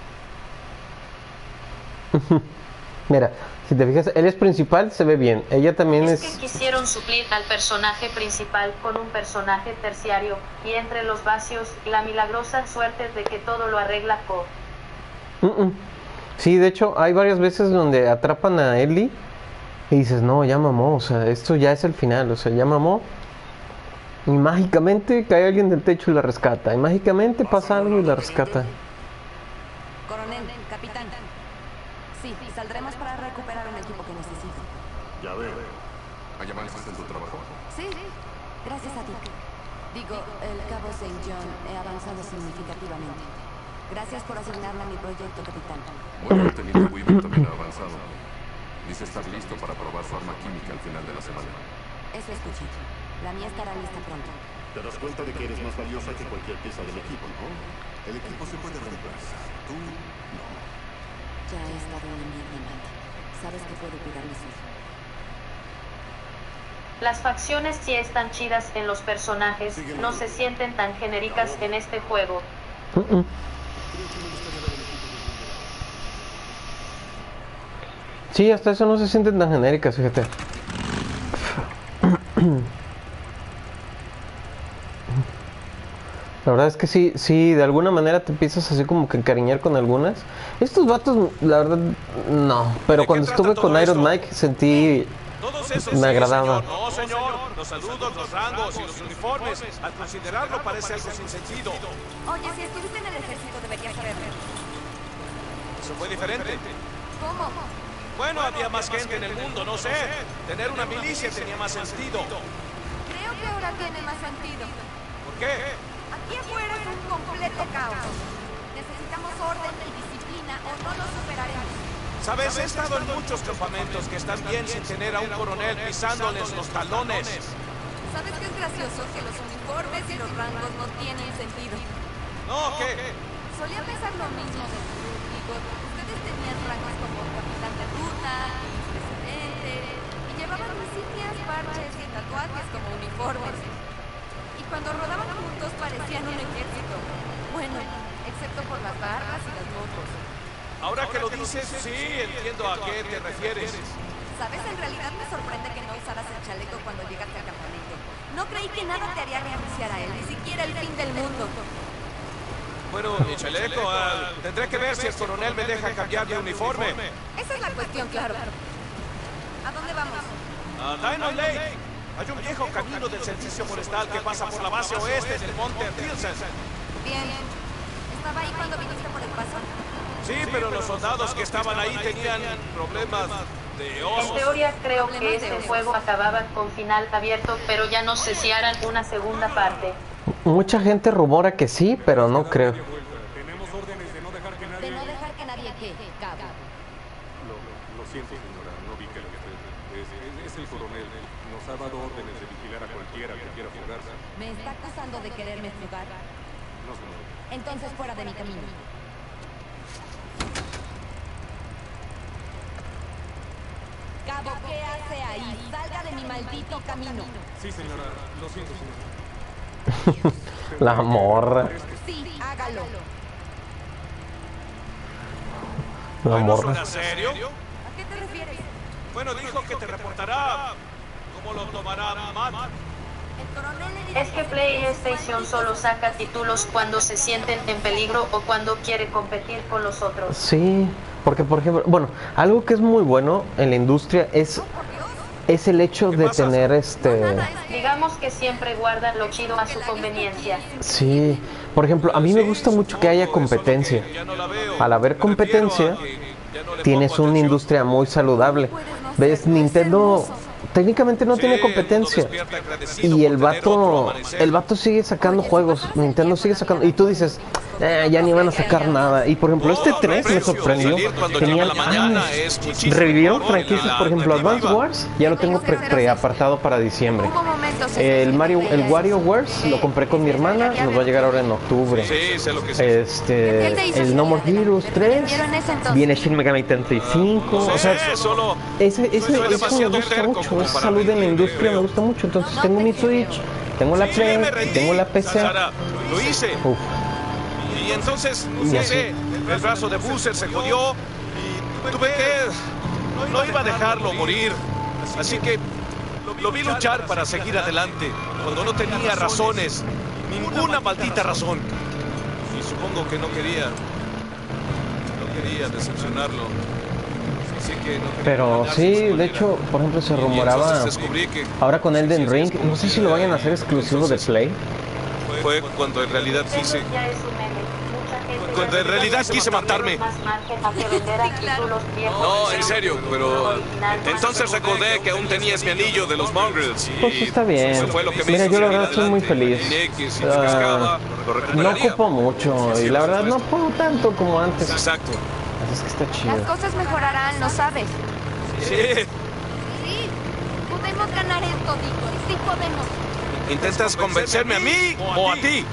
Mira, si te fijas, él es principal, se ve bien. Ella también Es es... que quisieron suplir al personaje principal con un personaje terciario, y entre los vacíos, la milagrosa suerte de que todo lo arregla Co. Sí, de hecho, hay varias veces donde atrapan a Ellie y dices, no, ya mamó, o sea, esto ya es el final, o sea, ya mamó. Y mágicamente cae alguien del techo y la rescata. Y mágicamente pasa algo y la rescata. coronel, capitán. Sí, saldremos para recuperar el equipo que necesito. Ya veo. ¿Hay avances en tu trabajo? Sí, gracias a Dick. Digo, el Cabo St. John he avanzado significativamente. Gracias por asignarme a mi proyecto, capitán. Bueno, el teniente Weaver también ha avanzado. Dice estar listo para probar su arma química al final de la semana. Eso escuché. La mía estará lista pronto. Te das cuenta de que eres más valiosa que cualquier pieza del equipo, ¿no? El equipo se puede reemplazar. Tú, no. Ya he estado en la mierda, Matt. Sabes que puedo cuidarme solo. Las facciones sí están chidas en los personajes, no se sienten tan genéricas en este juego. Sí, hasta eso no se sienten tan genéricas, fíjate. La verdad es que sí, de alguna manera te empiezas así como que encariñar con algunas. Estos vatos, la verdad, no. Pero cuando estuve con Iron Mike sentí... Todos esos Me sí, agradaba. señor. No, señor. Los saludos, los rangos y los uniformes, al considerarlo, parece algo sin sentido. Oye, si estuviste en el ejército deberías saberlo. Eso fue diferente. ¿Cómo? Bueno, había más gente en el mundo, no sé. Tener una milicia tenía más sentido. Creo que ahora tiene más sentido. ¿Por qué? Aquí afuera es un completo caos. Necesitamos orden y disciplina o no lo superaremos. Sabes, he estado en muchos campamentos que están bien sin tener a un coronel pisándoles los talones. ¿Sabes qué es gracioso? Que los uniformes y los rangos no tienen sentido. No, ¿qué? Solía pensar lo mismo de tu digo, ustedes tenían rangos como capitán de ruta, presidente, y llevaban insignias, parches y tatuajes como uniformes. Y cuando rodaban juntos parecían un ejército. Bueno, excepto por las barbas y las motos. Ahora que lo dices, sí, entiendo a qué te refieres. ¿Sabes? En realidad me sorprende que no usaras el chaleco cuando llegaste al campamento. No creí que nada te haría renunciar a él, ni siquiera el fin del mundo. Bueno, mi chaleco, tendré que ver si el coronel me deja cambiar de uniforme. Esa es la cuestión, claro. ¿A dónde vamos? A Dino Lake. Hay un viejo camino del servicio forestal que pasa por la base oeste del monte Tilsen. Bien. ¿Estaba ahí cuando viniste por el paso? Sí, pero los soldados que estaban ahí tenían problemas de En osos. teoría creo que este juego acababa con final abierto, pero ya no sé si harán una segunda parte. Mucha gente rumora que sí, pero no creo. Tenemos órdenes de no dejar que nadie... De no dejar que nadie quede, cabo. Lo siento, señora, no vi que lo que es el coronel. Nos ha dado órdenes de vigilar a cualquiera que quiera fugarse. ¿Me está acusando de quererme fugar? No, señor. Entonces fuera de mi camino. Cabo, ¿qué hace ahí? Salga de mi maldito camino. Sí, señora, lo siento, señora. La morra. Sí, hágalo. La ¿No morra. suena serio? ¿A qué te refieres? Bueno, dijo que te reportará. ¿Cómo lo tomará Matt? El coronel le dirá Es que PlayStation solo saca títulos cuando se sienten en peligro o cuando quiere competir con los otros. Sí, porque por ejemplo, bueno, algo que es muy bueno en la industria es el hecho de pasa? tener Digamos que siempre guardan lo chido a su conveniencia. sí, por ejemplo, a mí me gusta mucho que haya competencia. Ya no la veo. Al haber Me refiero a competencia, que ya no le tienes pongo una atención. industria muy saludable. ¿Ves? Nintendo técnicamente no tiene Sí, competencia. uno despierta agradecido Y por tener otro amanecer. el vato sigue sacando juegos, Nintendo sigue sacando, y tú dices, ya ni van a sacar nada. Y por ejemplo, No, este no hay 3 me precio. sorprendió. Salir cuando Tenía llega la mañana años. es muchísimo Revivieron mejor en franquicias, la por ejemplo, Advance alternativa. Wars, ya lo tengo preapartado para diciembre. Hubo momentos en El los que creía WarioWare eso. lo compré con mi hermana, nos va a llegar ahora en octubre. Sí, sé lo que es. El No More Heroes 3, viene Shin Megami Tensei 5, o sea, solo eso soy me demasiado gusta terco mucho, como esa para salud en la admitirlo, industria me creo. gusta mucho, entonces tengo mi Switch, tengo la Sí, Play, me rendí. tengo la PC. Sara, lo hice. Uf, Y entonces, Y no así. sé, el brazo de Boozer se jodió y tuve que... No iba a dejarlo morir. Así que lo vi luchar para seguir adelante cuando no tenía razones. Ninguna maldita razón. Y supongo que no quería decepcionarlo. Así que no quería pero engañar sí, sus de colegas. hecho, por ejemplo, se Y rumoraba entonces descubrí que ahora con Elden Ring, no sé si lo vayan a hacer exclusivo de Play. fue cuando en realidad quise... Ya es un meme. Mucha gente Cuando en realidad ya quise matarme. más margen a que vender a títulos viejos. No, en serio, pero Original. entonces recordé que aún tenías mi anillo de los Mongrels. Y Pues está bien. eso fue lo que me Mira, hizo yo la seguir verdad estoy muy adelante. feliz. Imaginé que si me cascaba, lo No recuperaría. ocupo mucho y la verdad no puedo tanto como antes. Exacto. Así es que está chido. Las cosas mejorarán, ¿lo sabes? Sí. Sí. Podemos ganar esto, Dico. Sí podemos. ¿Intentas convencerme a mí o a ti?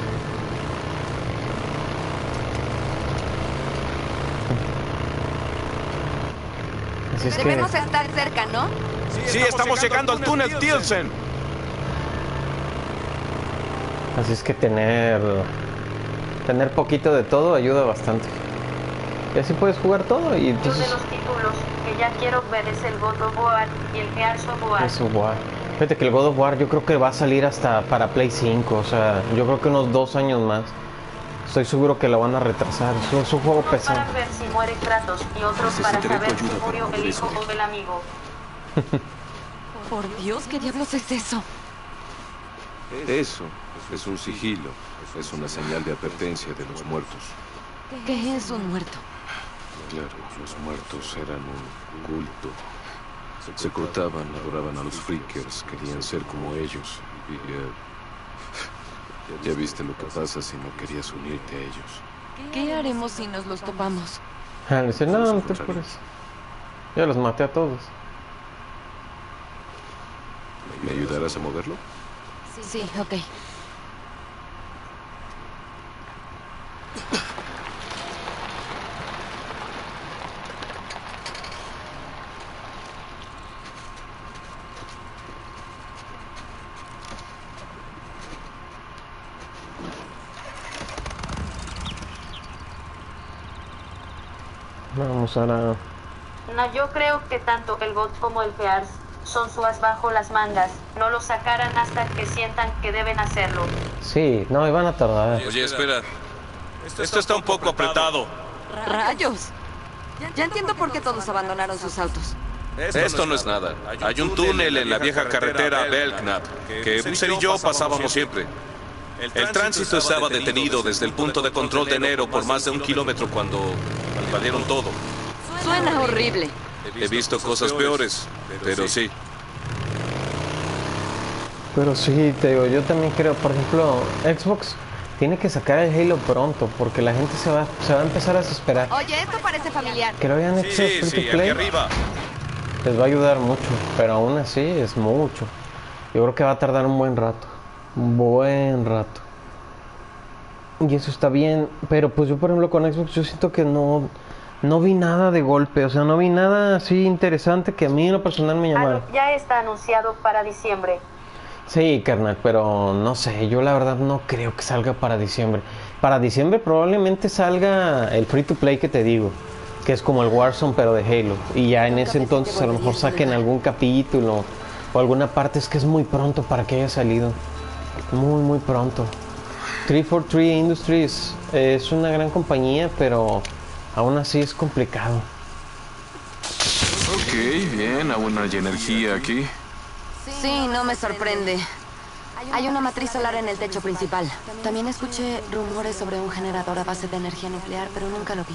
Así es que Debemos estar cerca, ¿no? Sí, estamos llegando al túnel Tilsen. Así es que tener poquito de todo ayuda bastante. Y así puedes jugar todo y Uno de entonces los títulos que ya quiero ver es el God of War y el Gears of War. eso War. Fíjate que el God of War yo creo que va a salir hasta para Play 5, o sea, yo creo que unos 2 años más. Estoy seguro que lo van a retrasar. Es un juego Unos pesado. para ver si muere Kratos y otros para saber si murió el hijo o el amigo. Por Dios, ¿qué diablos es eso? Eso es un sigilo. Es una señal de advertencia de los muertos. ¿Qué es un muerto? Claro, los muertos eran un culto. Se cortaban, adoraban a los freakers, querían ser como ellos. Ya viste lo que pasa si no querías unirte a ellos. ¿Qué haremos si nos los topamos? Le dice, no, no te apures. Ya los maté a todos. ¿Me ayudarás a moverlo? Sí, ok. Vamos ahora. No, yo creo que tanto el bot como el Gears son su as bajo las mangas. No lo sacarán hasta que sientan que deben hacerlo. Sí, no, iban a tardar. Oye, espera. Esto está un poco apretado. ¡Rayos! Ya entiendo por qué todos abandonaron sus autos. Esto no es nada. Hay un túnel en la vieja carretera Belknap que Booster y yo pasábamos siempre. El tránsito estaba detenido desde el punto de control de enero por más de 1 kilómetro cuando invadieron todo. Suena horrible. He visto cosas peores, pero sí. Pero sí, te digo, yo también creo, por ejemplo, Xbox tiene que sacar el Halo pronto porque la gente se va a empezar a desesperar. Oye, esto parece familiar. Que lo hayan hecho free to aquí play arriba. les va a ayudar mucho, pero aún así es mucho. Yo creo que va a tardar un buen rato. Un buen rato. Y eso está bien, pero pues yo por ejemplo con Xbox yo siento que no vi nada de golpe, o sea, no vi nada así interesante que a mí en lo personal me llamara. Ya está anunciado para diciembre. Sí, carnal, pero no sé, yo la verdad no creo que salga para diciembre. Para diciembre probablemente salga el free to play que te digo, que es como el Warzone pero de Halo. Y ya en ese entonces a lo mejor saquen algún capítulo o alguna parte, es que es muy pronto para que haya salido. Muy, muy pronto. 343 Industries es una gran compañía, pero aún así es complicado. Ok, bien, aún hay energía aquí. Sí, no me sorprende. Hay una matriz solar en el techo principal. También escuché rumores sobre un generador a base de energía nuclear, pero nunca lo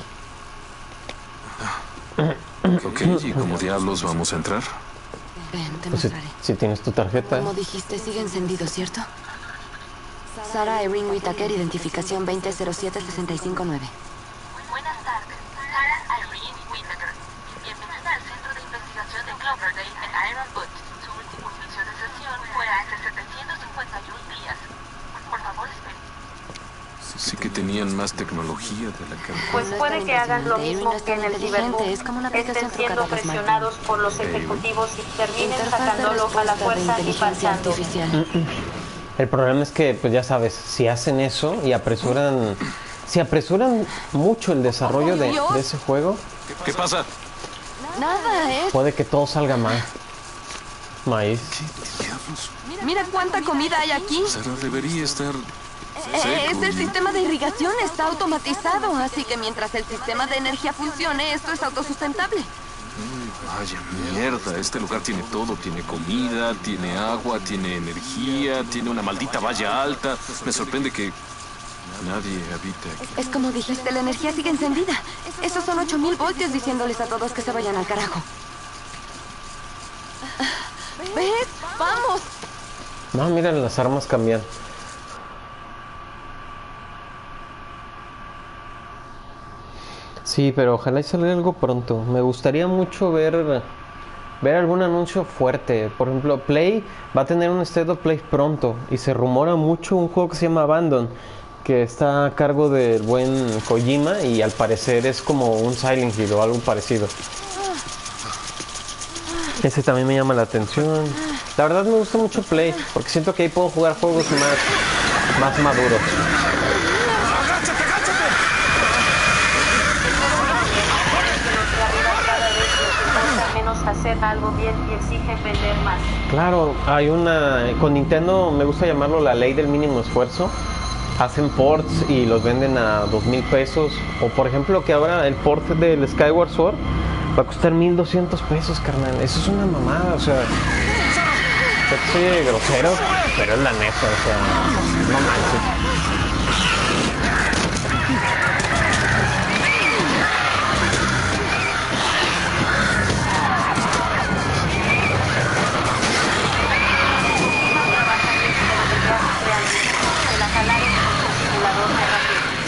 vi. Ok, ¿y cómo diablos vamos a entrar? Ven, te Pues mostraré. si tienes tu tarjeta. Como dijiste, sigue encendido, ¿cierto? Sara Irene Whittaker, identificación 2007659. Buenas tardes, Sara Irene Whittaker. Bienvenida al Centro de Investigación de Cloverdale en Ironwood. Su último inicio de sesión fue hace 751 días. Por favor, espere. Sí que tenían más tecnología de la que... Pues puede que hagan lo mismo que en el Cyberpunk. Es como una aplicación Estén siendo trucada de smartphone. presionados por los ejecutivos y terminen Interfaz de sacándolo a la respuesta de fuerza y inteligencia pasando. artificial. El problema es que, pues ya sabes, si hacen eso y apresuran... Si apresuran mucho el desarrollo de ese juego, ¿Qué pasa? Nada, es... puede que todo salga mal. Maíz. ¿Qué diablos? Mira cuánta comida hay aquí. Sara debería estar... Es el sistema de irrigación, está automatizado, así que mientras el sistema de energía funcione, esto es autosustentable. Vaya mierda, este lugar tiene todo, tiene comida, tiene agua, tiene energía, tiene una maldita valla alta. Me sorprende que nadie habite aquí. Es como dijiste, la energía sigue encendida. Esos son 8000 voltios diciéndoles a todos que se vayan al carajo. ¿Ves? ¡Vamos! No, mira, las armas cambian. Sí, pero ojalá y salga algo pronto. Me gustaría mucho ver algún anuncio fuerte. Por ejemplo, Play va a tener un State of Play pronto y se rumora mucho un juego que se llama Abandon, que está a cargo del buen Kojima y al parecer es como un Silent Hill o algo parecido. Ese también me llama la atención. La verdad me gusta mucho Play porque siento que ahí puedo jugar juegos más maduros. Hacer algo bien y exigen vender más. Claro, hay con Nintendo me gusta llamarlo la ley del mínimo esfuerzo. Hacen ports y los venden a 2000 pesos. O por ejemplo que ahora el port del Skyward Sword va a costar 1200 pesos, carnal. Eso es una mamada, o sea, soy grosero, pero es la neta, o sea, no manches.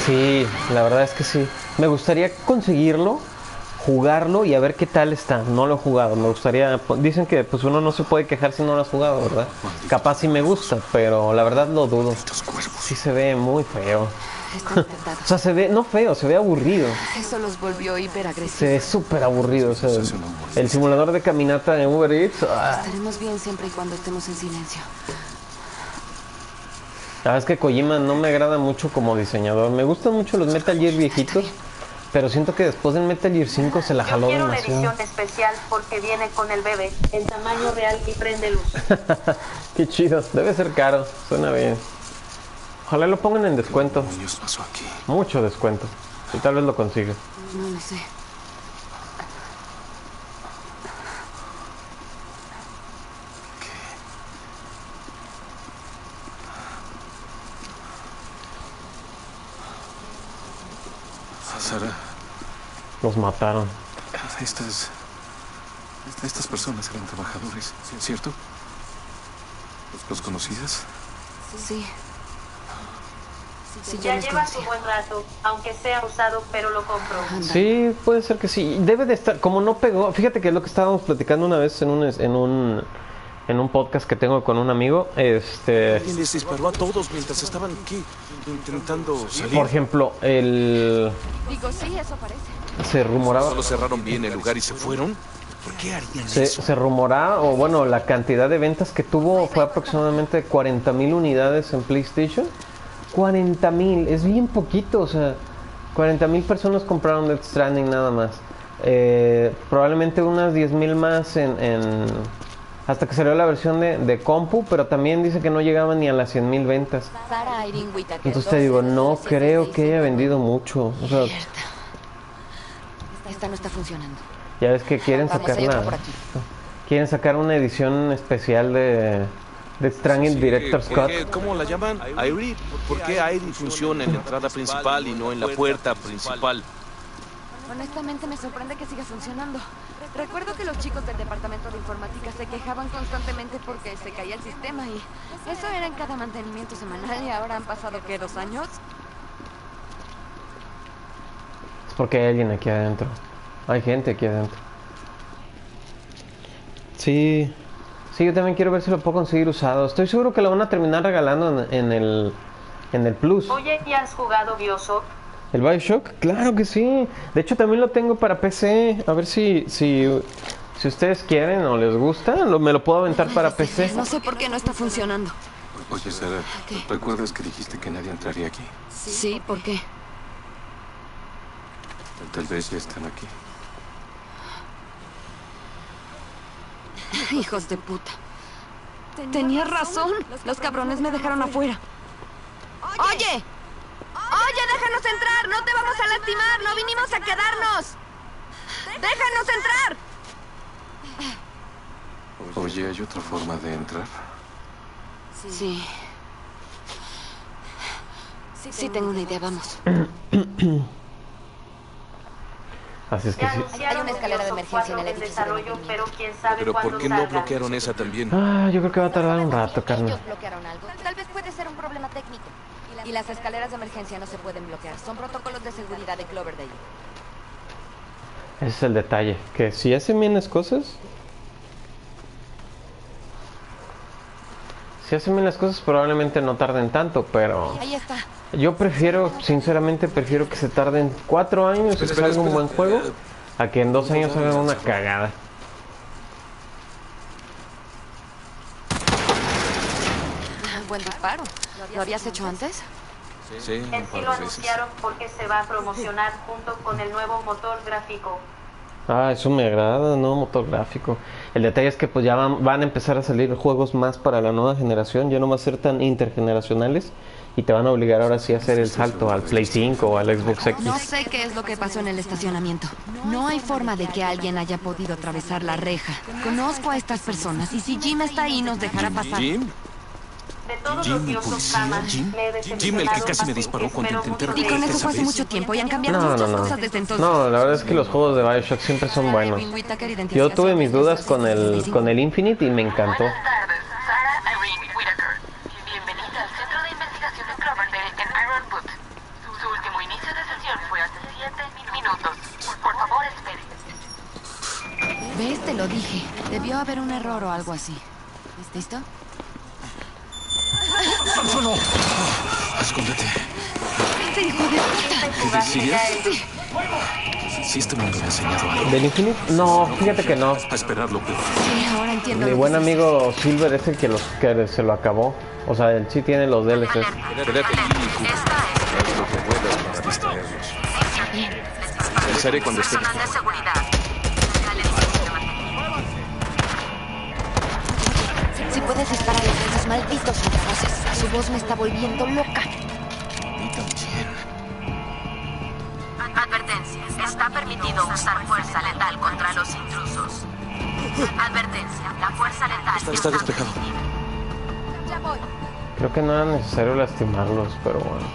Sí, la verdad es que sí. Me gustaría conseguirlo, jugarlo y a ver qué tal está. No lo he jugado, me gustaría... Dicen que pues uno no se puede quejar si no lo has jugado, ¿verdad? Capaz sí me gusta, pero la verdad lo dudo. Sí se ve muy feo. O sea, se ve, no feo, se ve aburrido. Eso los volvió hiperagresivos. Se ve súper aburrido. O sea, el simulador de caminata en Uber Eats... Estaremos bien siempre y cuando estemos en silencio. La verdad es que Kojima no me agrada mucho como diseñador. Me gustan mucho los Metal Gear viejitos, pero siento que después del Metal Gear 5 se la jaló Quiero una demasiado. edición especial porque viene con el bebé, en tamaño real y prende luz. Qué chido, debe ser caro, suena bien. Ojalá lo pongan en descuento. ¿Qué demonios pasó aquí? Mucho descuento. Y tal vez lo consiga. No lo sé. Sara, Los mataron. estas personas eran trabajadores, ¿cierto? ¿Los conocías? Sí. Sí, yo Ya los lleva su conocía. buen rato, aunque sea usado, pero lo compró. Sí, puede ser que sí. Debe de estar, como no pegó. Fíjate que es lo que estábamos platicando una vez en un podcast que tengo con un amigo. Alguien les disparó a todos mientras estaban aquí, intentando salir. Por ejemplo, Digo, sí, eso parece. se rumoraba. ¿Solo cerraron bien el lugar y se fueron? ¿Por qué harían eso? Se rumoraba, o bueno, la cantidad de ventas que tuvo fue aproximadamente 40,000 unidades en PlayStation. 40,000, es bien poquito, o sea, 40,000 personas compraron Death Stranding nada más. Probablemente unas 10,000 más hasta que salió la versión de compu, pero también dice que no llegaba ni a las 100,000 ventas. Sarah Irene Whittaker. Entonces te digo, no creo que haya vendido mucho. O sea, Esta no está funcionando. ya ves que quieren Vamos, sacar hay otra por aquí. quieren sacar una edición especial de Stranding Director's Cut. ¿Cómo la llaman? ¿Irie? ¿Por qué Irie funciona en la entrada principal y no en la puerta principal? Honestamente me sorprende que siga funcionando. Recuerdo que los chicos del departamento de informática se quejaban constantemente porque se caía el sistema y eso era en cada mantenimiento semanal y ahora han pasado, ¿qué, 2 años? Es porque hay alguien aquí adentro. Hay gente aquí adentro. Sí. Sí, yo también quiero ver si lo puedo conseguir usado. Estoy seguro que lo van a terminar regalando en el Plus. Oye, ¿ya has jugado Bioshock? ¿El Bioshock? Claro que sí. De hecho, también lo tengo para PC. A ver si ustedes quieren o les gusta, me lo puedo aventar para PC. No sé por qué no está funcionando. Oye, Sara, ¿recuerdas que dijiste que nadie entraría aquí? Sí, ¿por qué? Tal vez ya están aquí. Hijos de puta. Tenía razón. Los cabrones me dejaron afuera. ¡Oye! ¡Oye, déjanos entrar! ¡No te vamos a lastimar! ¡No vinimos a quedarnos! ¡Déjanos entrar! Oye, ¿hay otra forma de entrar? Sí. Sí, tengo una idea, vamos. Así es que Ya sí. anunciaron Hay una escalera de Bioshock emergencia 4 en el en edificio de desarrollo, pero quién sabe ¿Pero por cuándo qué no salga. bloquearon esa también? Yo creo que va a tardar un rato, carnal. Ellos bloquearon algo. Tal vez puede ser un problema técnico. Y las escaleras de emergencia no se pueden bloquear. Son protocolos de seguridad de Cloverdale. Ese es el detalle. Que si hacen bien las cosas... Si hacen bien las cosas probablemente no tarden tanto, pero... Ahí está. Yo prefiero, sinceramente, prefiero que se tarden 4 años y que Espera, salga un espera. buen juego a que en 2 años hagan una cagada. Un buen disparo. ¿Lo habías hecho antes? Sí, un En sí par lo de veces. anunciaron porque se va a promocionar junto con el nuevo motor gráfico. Eso me agrada, ¿no? Motor gráfico. El detalle es que pues ya van a empezar a salir juegos más para la nueva generación, ya no va a ser tan intergeneracionales y te van a obligar ahora sí a hacer el salto al Play 5 o al Xbox X. No sé qué es lo que pasó en el estacionamiento. No hay forma de que alguien haya podido atravesar la reja. Conozco a estas personas y si Jim está ahí nos dejará pasar. ¿Jim? De todos Jim, los mi Bioshock policía, jamás Jim. me he Jim, el que decepcionado casi me así disparó que cuando espero intenté mucho Y de con él. eso fue hace ¿Sabes? mucho tiempo y han cambiado No, muchas no, no. cosas desde entonces. No, la verdad es que los juegos de Bioshock siempre son buenos. Yo tuve mis dudas con el Infinite y me encantó. Buenas tardes, Sarah Irene Whittaker. Bienvenida al Centro de Investigación de Cloverdale en Ironwood. Su último Debió haber un error o algo así. ¿Listo? ¡No! Escóndete. ¡Este hijo de puta! ¿Sigues? Sí. Sí, este mundo me ha enseñado algo. ¿Del Infinite? No, fíjate que no. A esperar lo peor. Sí, ahora entiendo. Mi lo buen que dices. amigo Silver es el que se lo acabó. O sea, él sí tiene los DLCs. Quédate aquí, Cuba. Haz lo que puedas para distraerlos. Pensaré cuando esté listo. Si puedes disparar a esos malditos altavoces. Su voz me está volviendo loca. Advertencia. Está permitido usar fuerza letal contra los intrusos. Advertencia. La fuerza letal Está despejado. Ya voy. Creo que no era necesario lastimarlos, pero bueno.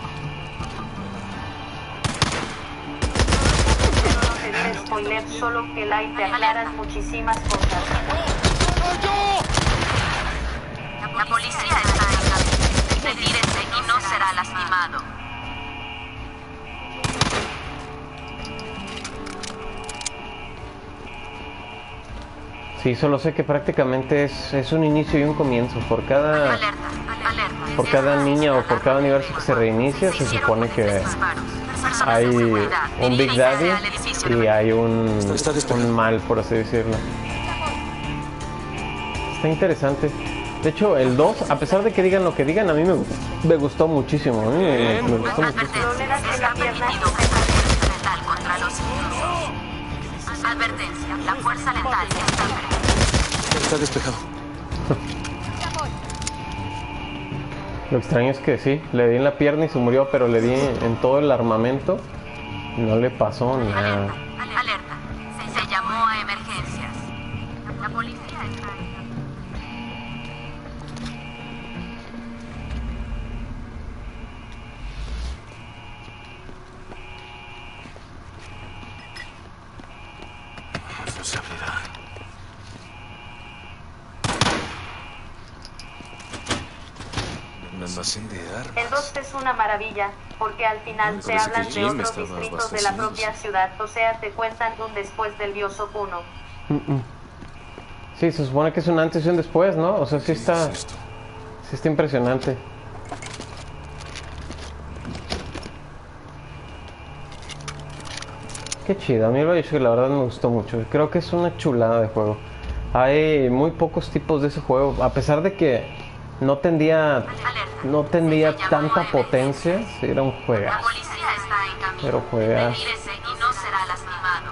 No te spoiler, solo que Light te aclaran muchísimas cosas. La policía está en camino. Retírese y no será lastimado. Sí, solo sé que prácticamente es un inicio y un comienzo. Por cada niña o por cada universo que se reinicia, se supone que hay un Big Daddy y hay un mal, por así decirlo. Está interesante. De hecho, el 2, a pesar de que digan lo que digan, a mí me gustó muchísimo. A mí me gustó muchísimo. Está permitido usar fuerza letal contra los intrusos. Advertencia. La fuerza letal Está despejado. Lo extraño es que sí, le di en la pierna y se murió, pero le di en todo el armamento y no le pasó nada. Alerta. Se llamó a emergencias. La policía está en camino. No se abrirá. Un almacén de armas. El 2 es una maravilla, porque al final Me te parece hablan que de Jim otros está más distritos de la vacío. propia ciudad, o sea, te cuentan un después del Bioshock 1. Sí, se supone que es un antes y un después, ¿no? O sea, sí está impresionante. Qué chido, a mí el Bioshock la verdad me gustó mucho. Creo que es una chulada de juego. Hay muy pocos tipos de ese juego, a pesar de que no tendría tanta potencia, sí, era un La juegazo. policía está en camino. Pero juegazo. Retírese y no será lastimado.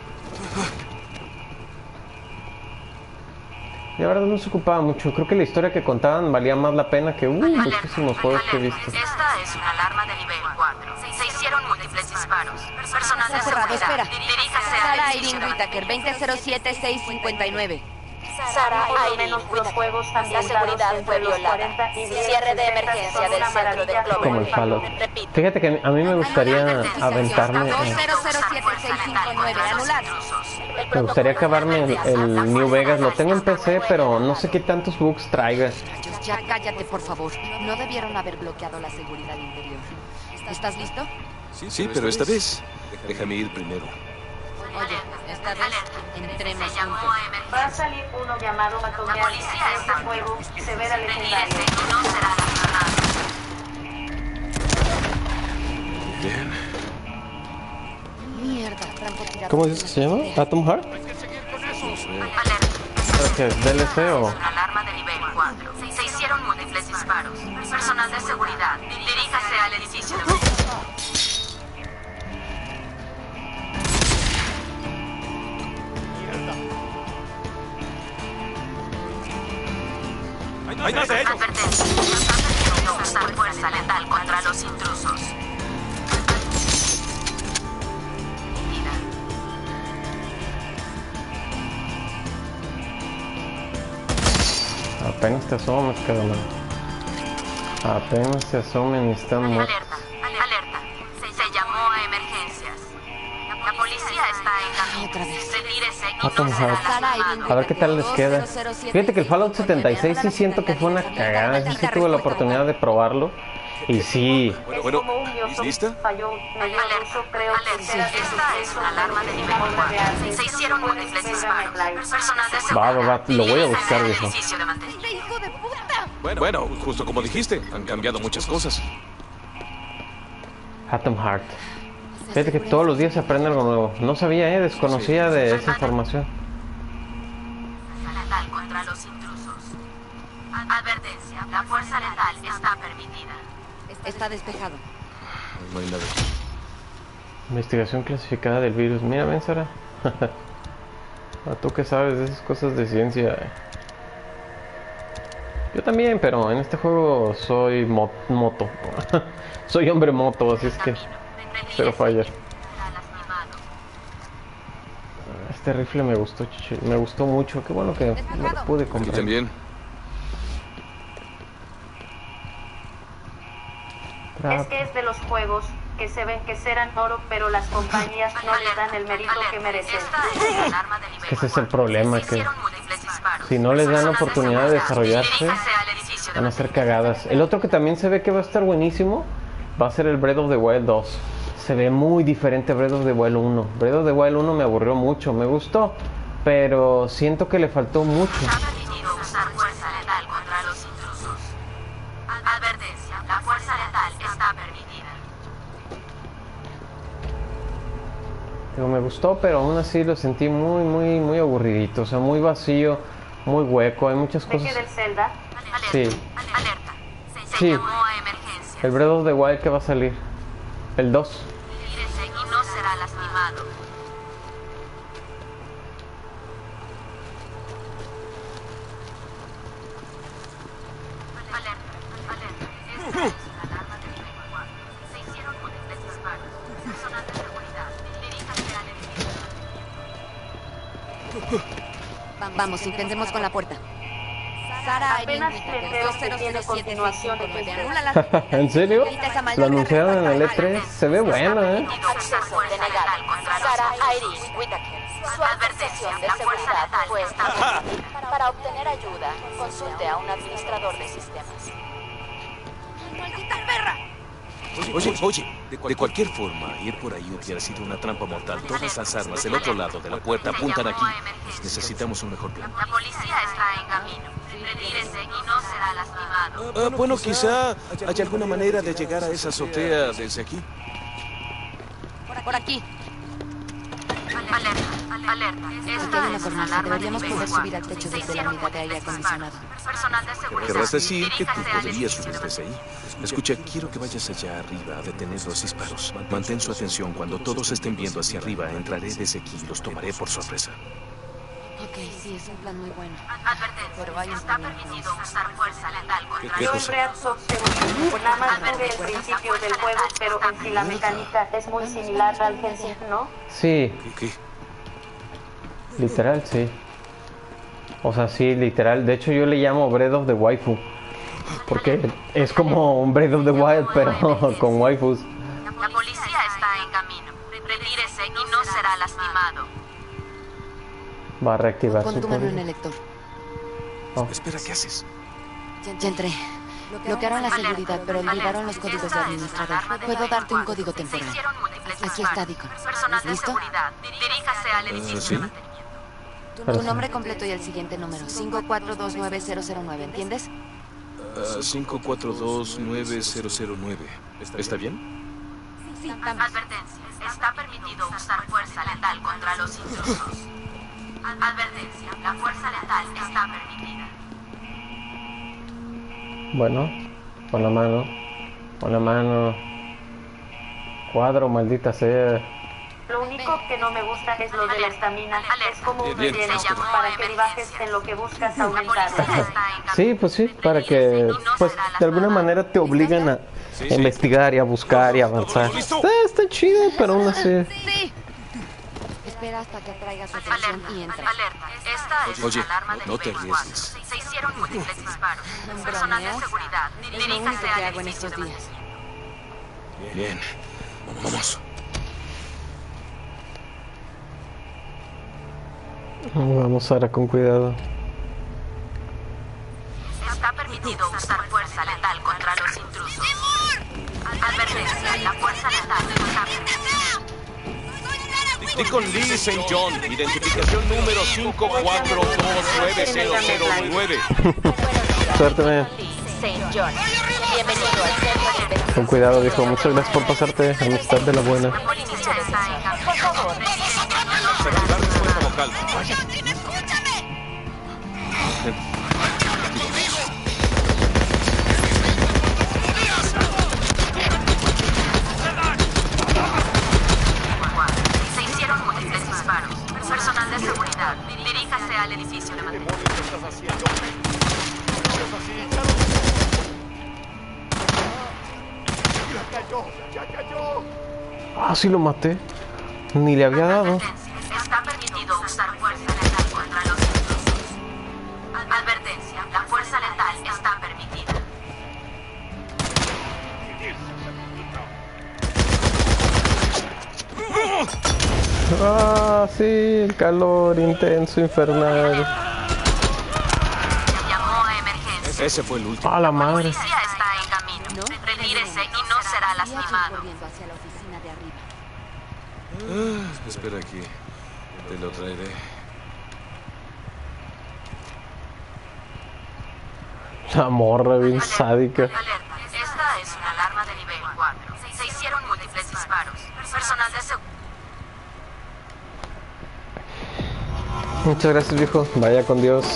Y la verdad no se ocupaba mucho. Creo que la historia que contaban valía más la pena que muchísimos juegos que he visto. Esta es una alarma de nivel 4. Se hicieron múltiples disparos. Personal de Está cerrado, seguridad. espera. Diríjase Sara al Irene edificio. Whittaker, 2007-659. Sara Por lo Irene menos los Whittaker. juegos La ambientados seguridad entre fue los violada. 40 y 10 Cierre de 60 emergencia son del una centro de maravilla Clover. Como el Fallout. Repito. Fíjate que a mí me gustaría aventarme. 2007-659, anular. Me gustaría acabarme el New Vegas. Lo tengo en PC, pero no sé qué tantos bugs traiga. Ya cállate, por favor. No debieron haber bloqueado la seguridad interior. ¿Estás listo? Sí, pero esta vez. Déjame ir primero. Oye, esta vez entremos Se llamó juntos. a emergencia. Va a salir uno llamado Atomic. La policía está Este juego se verá legendario. Retírese y no será lastimado. Bien. Mierda, francotirador. ¿Cómo dices que se llama? ¿Atom Heart? Alerta. ¿Qué es DLC o...? Una alarma de nivel 4. Se hicieron múltiples disparos. Personal de seguridad. Diríjase al edificio. ¡Hay más de ellos! Advertencia. Está permitido usar fuerza letal contra los intrusos. Mira. Apenas te asomas, carnal. Apenas se asomen y están muertos. Alerta. Se llamó a emergencias. La policía está en camino. Otra vez. Retírese y Atom no será Heart. lastimado. A ver qué tal les queda. Fíjate que el Fallout 76 sí siento que fue una cagada. Sí tuve la oportunidad de probarlo. Y sí, Bueno, Como un biosoft ¿lista? falló medio ruso, creo que será de Esta es una alarma de nivel 4. Se hicieron múltiples disparos. Personal de seguridad. lo voy a diríjase buscar, al viejo. edificio de mantenimiento. ¡Hijo de puta! Bueno, justo como dijiste, han cambiado muchas cosas. Atom Heart. Fíjate que todos los días se aprende algo nuevo. No sabía, desconocía de esa información. Letal contra los intrusos. Advertencia, la fuerza letal está permitida. Está despejado. No hay nada. Investigación clasificada del virus. Mira, ven, Sara. Tú que sabes de esas cosas de ciencia. Yo también, pero en este juego soy moto. Soy hombre moto, así es que cero falla. Este rifle me gustó, me gustó mucho. Qué bueno que me lo pude Yo comprar. también. Es que es de los juegos que se ven que serán oro, pero las compañías no les dan el mérito que merecen. Esta es una alarma de nivel Es que ese es el problema, que hicieron múltiples disparos. si no les dan Personal de oportunidad de seguridad, desarrollarse, diríjase al edificio de van a ser cagadas. El otro que también se ve que va a estar buenísimo va a ser el Breath of the Wild 2. Se ve muy diferente a Breath of the Wild 1. Breath of the Wild 1 me aburrió mucho, me gustó, pero siento que le faltó mucho. Está permitido usar fuerza letal contra los intrusos. Advertencia, la fuerza letal está permitida. Digo, me gustó, pero aún así lo sentí muy aburridito, o sea, muy vacío, muy hueco, hay muchas ¿De qué cosas. del Zelda? Sí, Alerta. Se Sí. llamó a emergencia. el Breath of the Wild que va a salir, el 2. Retírese y no será lastimado. Alerta. Esta es una alarma de nivel 4. Se hicieron múltiples disparos. Personal de seguridad, diríjase al edificio. Vamos, intentemos con la puerta. Sara Apenas le veo que tiene continuación de que ¿En serio? Lo anunciaron en el E3, se ve bueno, Acceso denegado. Sara Irene Whittaker. Su actualización de seguridad fue establecida. Para obtener ayuda, consulte a un administrador de sistemas. ¡Maldita perra! Oye, de cualquier forma, ir por ahí hubiera sido una trampa mortal. Todas las armas del otro lado de la puerta apuntan aquí. Necesitamos un mejor plan. La policía está en camino. Retírese y no será lastimado. Bueno, quizá haya alguna manera de llegar a esa azotea desde aquí. por aquí. Alerta. Aquí hay Esta una es una cornisa. alarma de Deberíamos nivel poder 4. subir al techo Se desde la hicieron unidad de aire múltiples acondicionado. disparos. Personal de seguridad. Querrás decir que tú diríjase al podrías edificio subir de desde ahí. Escucha, quiero que vayas allá arriba a detener los disparos. Mantén su atención. Cuando todos estén viendo hacia arriba, entraré desde aquí y los tomaré por sorpresa. Ok, sí, es un plan muy bueno. Advertencia. Pero hay un Está problema. permitido usar fuerza letal contra ¿Qué Yo cosa? en React nada más tuve el principio del juego, pero en sí la mecánica es muy similar al Genshin, ¿no? Sí, ¿Qué? literal, sí. O sea, sí, literal. De hecho, yo le llamo Breath of the Waifu. Porque es como un Breath of the Wild, pero con waifus. La policía está en camino. Retírese y no será lastimado. Va a reactivar Pon su tu mano en código. el lector. Oh. Espera, ¿qué haces? Ya entré. Bloquearon la seguridad, pero olvidaron los códigos de administrador. Puedo darte un código Se temporal. hicieron múltiples Aquí está, Deacon. Personal de ¿Listo? seguridad. Diríjase al edificio ¿sí? de mantenimiento. Tu nombre completo y el siguiente número. 5429009, ¿entiendes? 542909. ¿Está bien? Sí, Advertencia. Está permitido usar fuerza letal contra los intrusos. Advertencia. La fuerza letal está permitida. Bueno, con la mano. Con la mano. Cuadro, maldita sea. Lo único que no me gusta es lo de la estamina. Es como un Bien, relleno espera. para que bajes en lo que buscas aumentarla. Sí, pues sí, para que, pues, de alguna manera te obligan a investigar y a buscar y a avanzar. Está chido, pero aún así. Sí. Espera hasta que atraiga su atención y entra. Alerta. Esta es Oye, una alarma de no te nivel 4. arriesgues. Se hicieron múltiples disparos. Personal de ¿Bromeas? seguridad. Es lo Diríjase único que al hago en edificio estos de días. Bien. Vamos. Vamos, Sara, con cuidado. Está permitido usar fuerza letal contra los intrusos. Advertencia, la fuerza letal está permitida. Deacon Lee St. John, identificación número 5429009. Suerte, man. St. John. Bienvenido al centro de investigación. Con cuidado, viejo. Muchas gracias por pasarte. Amistad de la buena. Por favor. Desactivar respuesta vocal. Se hicieron múltiples disparos. Personal de seguridad, diríjase al edificio de mantenimiento. ¿Qué estás haciendo? ¿Qué estás haciendo? Ya cayó. Ah, sí lo maté. Ni le había dado. Está permitido usar fuerza letal contra los intrusos. Advertencia, la fuerza letal está permitida. Ah, sí, el calor intenso, infernal. Llamó a emergencia. Ese fue el último. A la madre. Policía está en camino. Retírese y no será lastimado. hacia la oficina de arriba. Espera aquí. Te lo traeré. La morra bien sádica. Alerta. Esta es una alarma de nivel 4. Se hicieron múltiples disparos. Personal de seguridad. Muchas gracias, viejo. Vaya con Dios.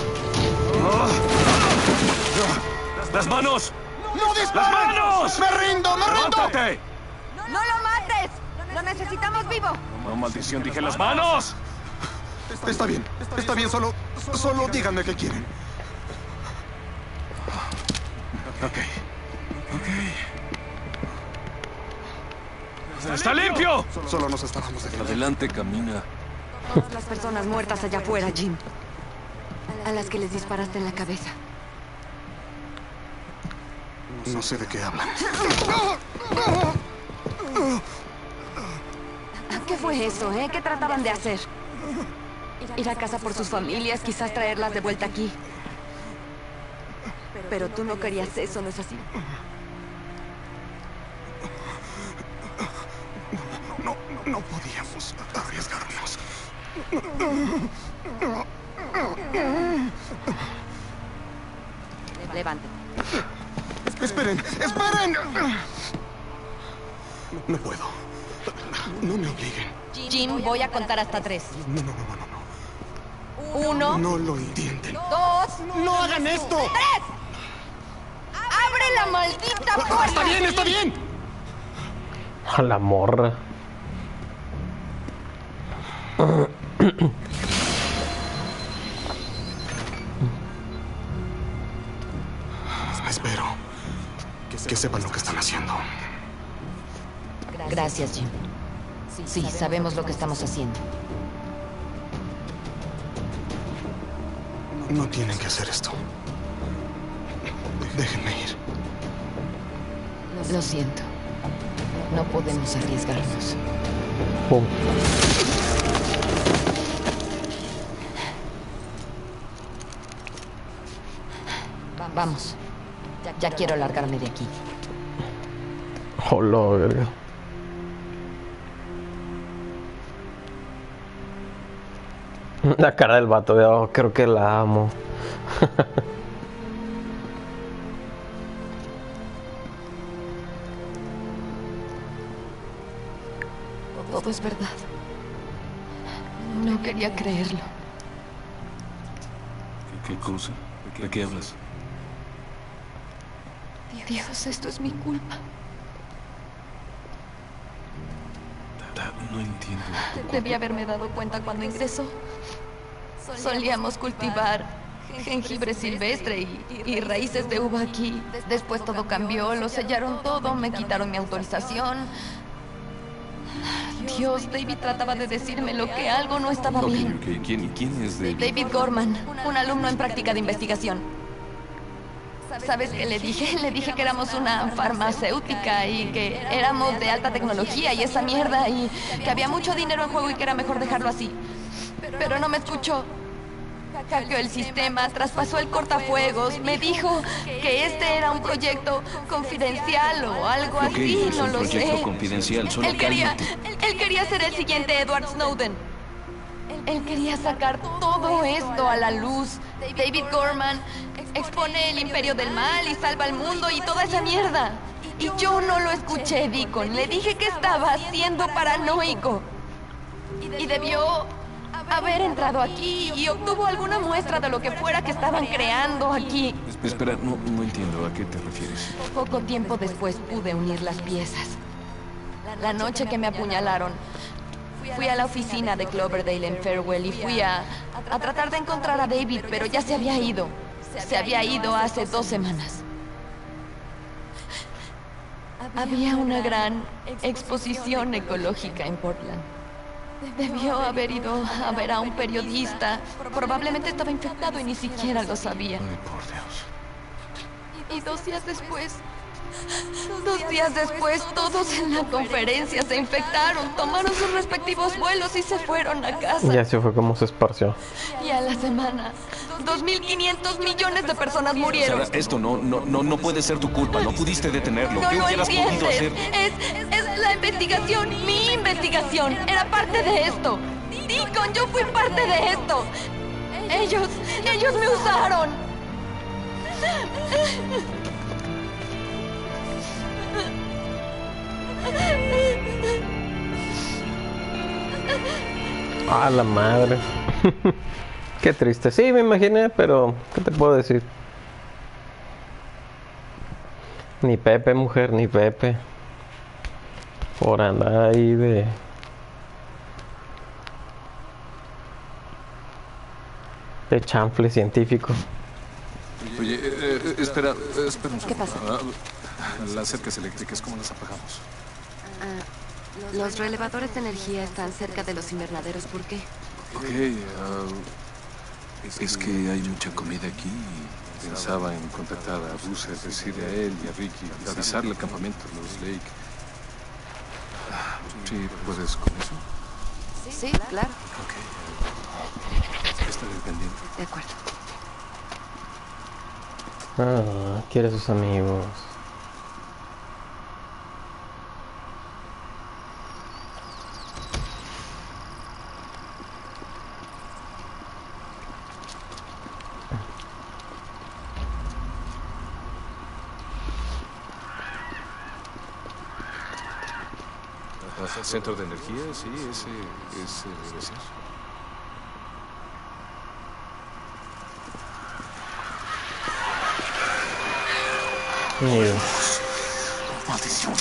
¡Las manos! ¡No disparen! ¡Las manos! ¡Me rindo! ¡Levántate! ¡No lo mates! ¡Lo necesitamos vivo! No, maldición, dije las manos. Está bien, solo díganme qué quieren. Ok. ¡Está limpio! Solo nos estábamos defendiendo. Adelante, camina. Todas las personas muertas allá afuera, Jim. A las que les disparaste en la cabeza. No sé de qué hablan. ¿Qué fue eso, eh? ¿Qué trataban de hacer? Ir a casa por sus familias, quizás traerlas de vuelta aquí. Pero tú no querías eso, ¿no es así? No podíamos arriesgarnos. Levántate. ¡Esperen! No puedo. No me obliguen. Jim, voy a contar hasta 3. No. 1, No lo entienden. 2, ¡No hagan esto! 3. ¡Abre la maldita puerta! ¡Está bien! A la morra. Espero que sepan lo que están haciendo. Gracias, Jim. Sí, sabemos lo que estamos haciendo. No tienen que hacer esto. Déjenme ir. Lo siento. No podemos arriesgarnos. Pum. Vamos. Ya quiero largarme de aquí. Hola, verga. La cara del vato, yo creo que la amo. Todo es verdad. No quería creerlo. ¿Qué cosa? ¿De qué hablas? Dios, esto es mi culpa. No entiendo. Debí haberme dado cuenta cuando ingresó. Solíamos cultivar jengibre silvestre y raíces de uva aquí. Después todo cambió, lo sellaron todo, me quitaron mi autorización. Dios, David trataba de decirme lo que algo no estaba bien. ¿Quién es David? David Gorman, un alumno en práctica de investigación. ¿Sabes qué le dije? Le dije que éramos una farmacéutica y que éramos de alta tecnología y esa mierda y que había mucho dinero en juego y que era mejor dejarlo así. Pero no me escuchó. hackeó el sistema, traspasó el cortafuegos, me dijo que este era un proyecto confidencial o algo así, es no un lo proyecto sé. confidencial, solo Él quería ser el siguiente Edward Snowden. Él quería sacar todo esto a la luz. David Gorman expone el imperio del mal y salva al mundo y toda esa mierda. Y yo no lo escuché, Deacon. Le dije que estaba siendo paranoico. Y debió haber entrado aquí y obtuvo alguna muestra de lo que fuera que estaban creando aquí. Espera, no entiendo a qué te refieres. Poco tiempo después pude unir las piezas. La noche que me apuñalaron, fui a la oficina de Cloverdale en Farewell y fui a tratar de encontrar a David, pero ya se había ido. Se había ido hace 2 semanas. Había una gran exposición ecológica en Portland. Debió haber ido a ver a un periodista. Probablemente estaba infectado y ni siquiera lo sabía. Ay, por Dios. Y 2 días después... 2 días después, todos en la conferencia se infectaron, tomaron sus respectivos vuelos y se fueron a casa. Y así fue como se esparció. Y a la semana, 2.500 millones de personas murieron. Sara, esto no puede ser tu culpa. No pudiste detenerlo. No ¿Qué lo hubieras podido hacer? entiendes. Es la investigación, mi investigación. Era parte de esto. Deacon, yo fui parte de esto. Ellos me usaron. ¡Ah, la madre! Qué triste. Sí, me imaginé, pero ¿qué te puedo decir? Ni Pepe, mujer, ni Pepe. Por andar ahí de chanfle científico. Oye, espera un segundo. ¿Qué pasa? Las cercas eléctricas, ¿cómo las apagamos? Los relevadores de energía están cerca de los invernaderos. ¿Por qué? Ok, es que hay mucha comida aquí y pensaba en contactar a Boozer, decirle a él y a Ricky, avisarle al campamento de los Lake. ¿Sí puedes con eso? Sí, claro. Ok. Estaré pendiente. De acuerdo. Ah, quiere a sus amigos. Centro de energía, sí, ese debe ser. Dios. Maldición.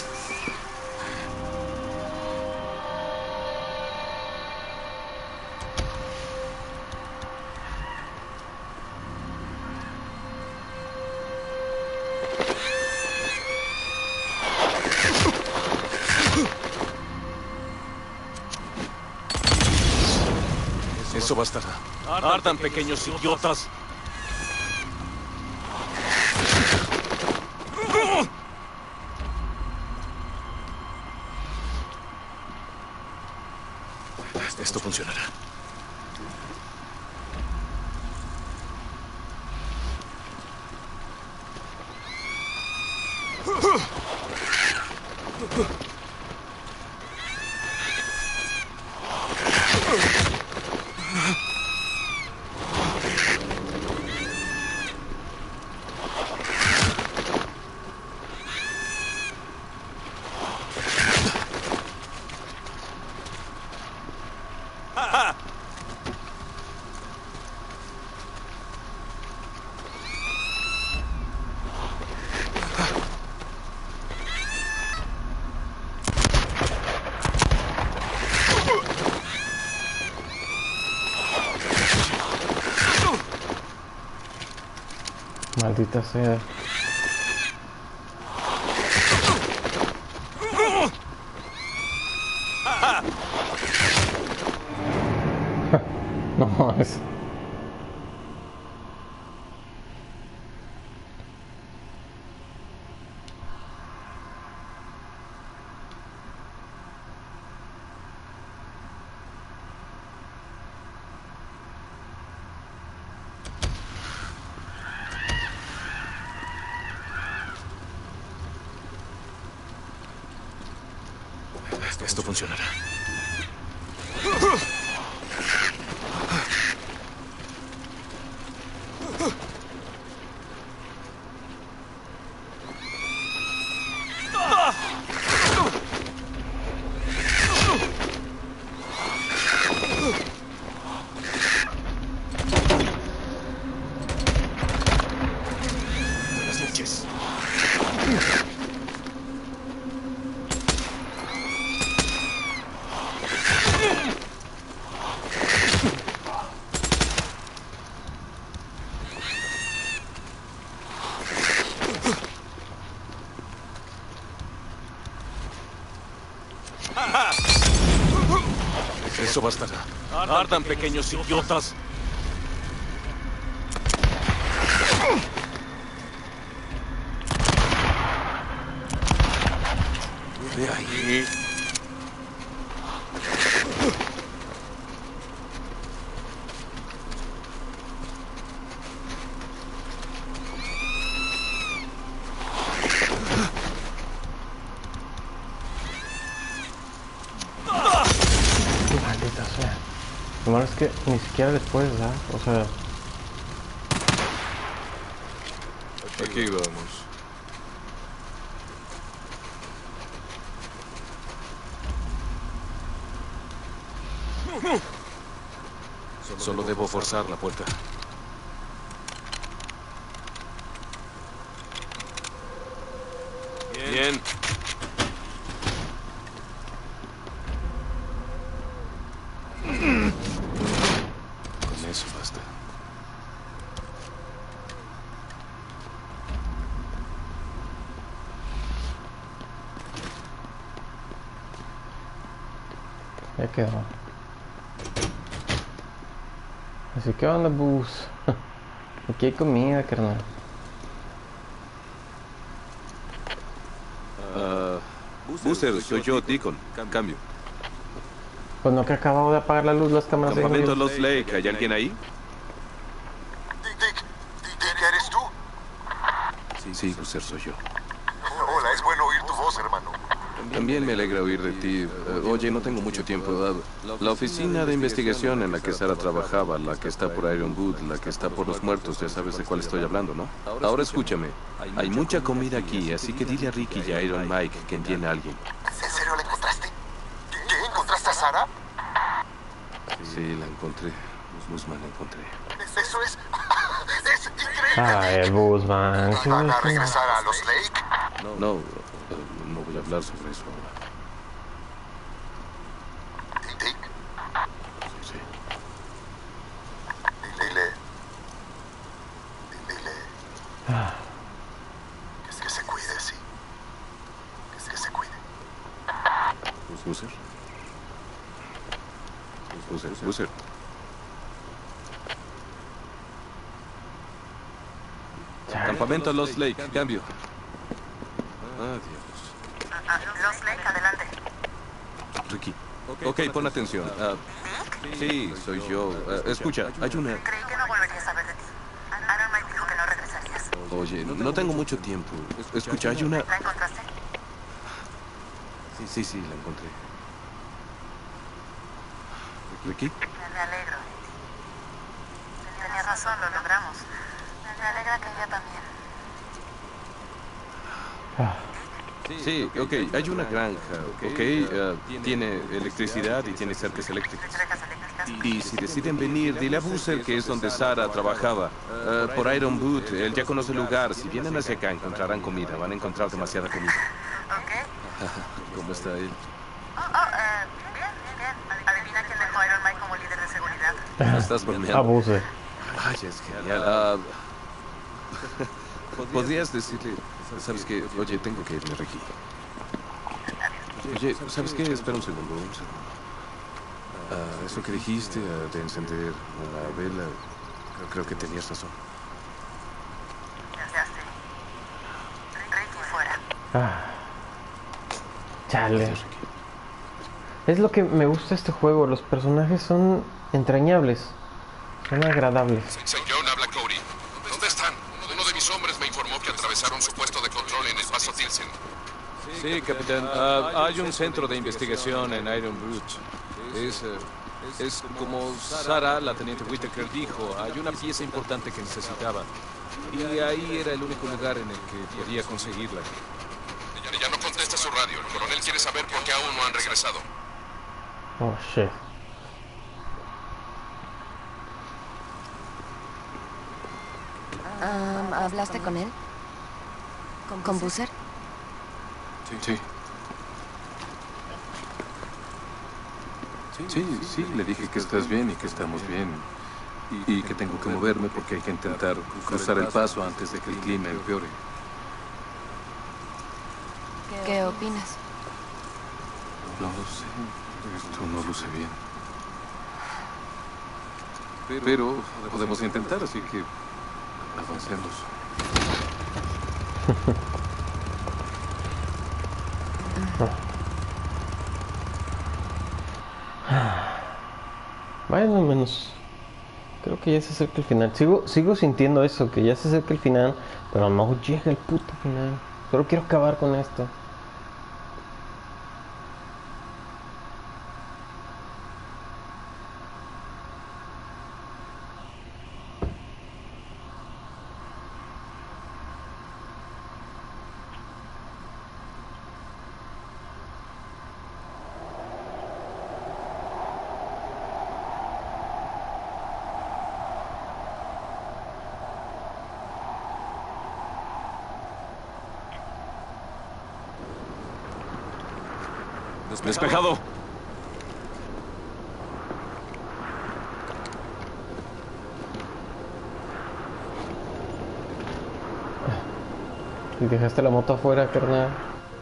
Eso bastará. Ardan, pequeños idiotas. Esto funcionará. Maldita sea. No mames. Esto funcionará. Eso bastará. Ardan, pequeños idiotas. De ahí. Maldita sea. Lo malo es que ni siquiera les puedes dar, o sea... Aquí vamos. Solo debo forzar la puerta. Bien. Con eso basta. Ya quedó. Así que onda, bus. Aquí hay comida, carnal. Booster, soy yo, Deacon. Cambio. Pues no, que acabado de apagar la luz, las cámaras. Campamento Lost Lake, ¿hay alguien ahí? Dick, ¿eres tú? Sí, Booster, soy yo. Hola, es bueno oír tu voz, hermano. También me alegra oír de ti. Oye, no tengo mucho tiempo. La oficina de investigación en la que Sarah trabajaba, la que está por Ironwood, la que está por los muertos, ya sabes de cuál estoy hablando, ¿no? Ahora escúchame. Hay mucha comida aquí, así que dile a Ricky y a Iron Mike que entiende a alguien. ¿En serio la encontraste? ¿Qué? ¿Encontraste a Sarah? Sí, la encontré. Busman la encontré. Eso es... es increíble. Ah, el Busman. ¿Van a regresar a Lost Lake? No voy a hablar sobre eso ahora. Dick. Sí. Dile... que se cuide, sí. Que se cuide. Booster. Campamento Lost Lake, cambio. Adiós. Lost Lake, adelante. Ricky. Ok, pon atención. Sí, soy yo. Escucha, hay una... Creí que no volvería a saber de ti. Iron Mike dijo que no regresarías. Oye, no tengo mucho tiempo. Escucha, hay una... ¿La encontraste? Sí, la encontré. ¿Ricky? Me alegro. Tenías razón, lo logramos. Me alegra que ella también. Sí, ok, hay una granja, ok, tiene electricidad y tiene cercas eléctricas. Y si deciden venir, dile a Booster que es donde Sarah trabajaba, por Ironwood, él ya conoce el lugar. Si vienen hacia acá, encontrarán comida, van a encontrar demasiada comida. Ok. ¿Cómo está él? Bien. Adivina quién dejó a Iron Mike como líder de seguridad. Estás bromeando. Abuse. Vaya, es genial. ¿Podrías decirle... ¿Sabes qué? Oye, tengo que irme, Ricky. Oye, ¿sabes qué? Espera un segundo. Eso que dijiste de encender una vela, creo que tenías razón. Ricky fuera. Chale. Es lo que me gusta de este juego. Los personajes son entrañables. Son agradables. Señor, habla Cody. ¿Dónde están? Uno de mis hombres me informó que atravesaron su puesto de control en el paso Tilsen. Sí, capitán. Hay un centro de investigación en Iron Bridge. Es como Sara, la teniente Whittaker, dijo. Hay una pieza importante que necesitaba. Y ahí era el único lugar en el que podía conseguirla. Ya no contesta su radio. El coronel quiere saber por qué aún no han regresado. Oh, shit. ¿Hablaste con él? ¿Con Busser? Sí. Sí, le dije que estás bien y que estamos bien. Y que tengo que moverme porque hay que intentar cruzar el paso antes de que el clima empeore. ¿Qué opinas? No lo sé. Esto no luce bien. Pero podemos intentar, así que avancemos. Bueno, al menos creo que ya se acerca el final. Sigo sintiendo eso, que ya se acerca el final, pero a lo mejor llega el puto final. Solo quiero acabar con esto. Despejado. Y dejaste la moto afuera, carnal.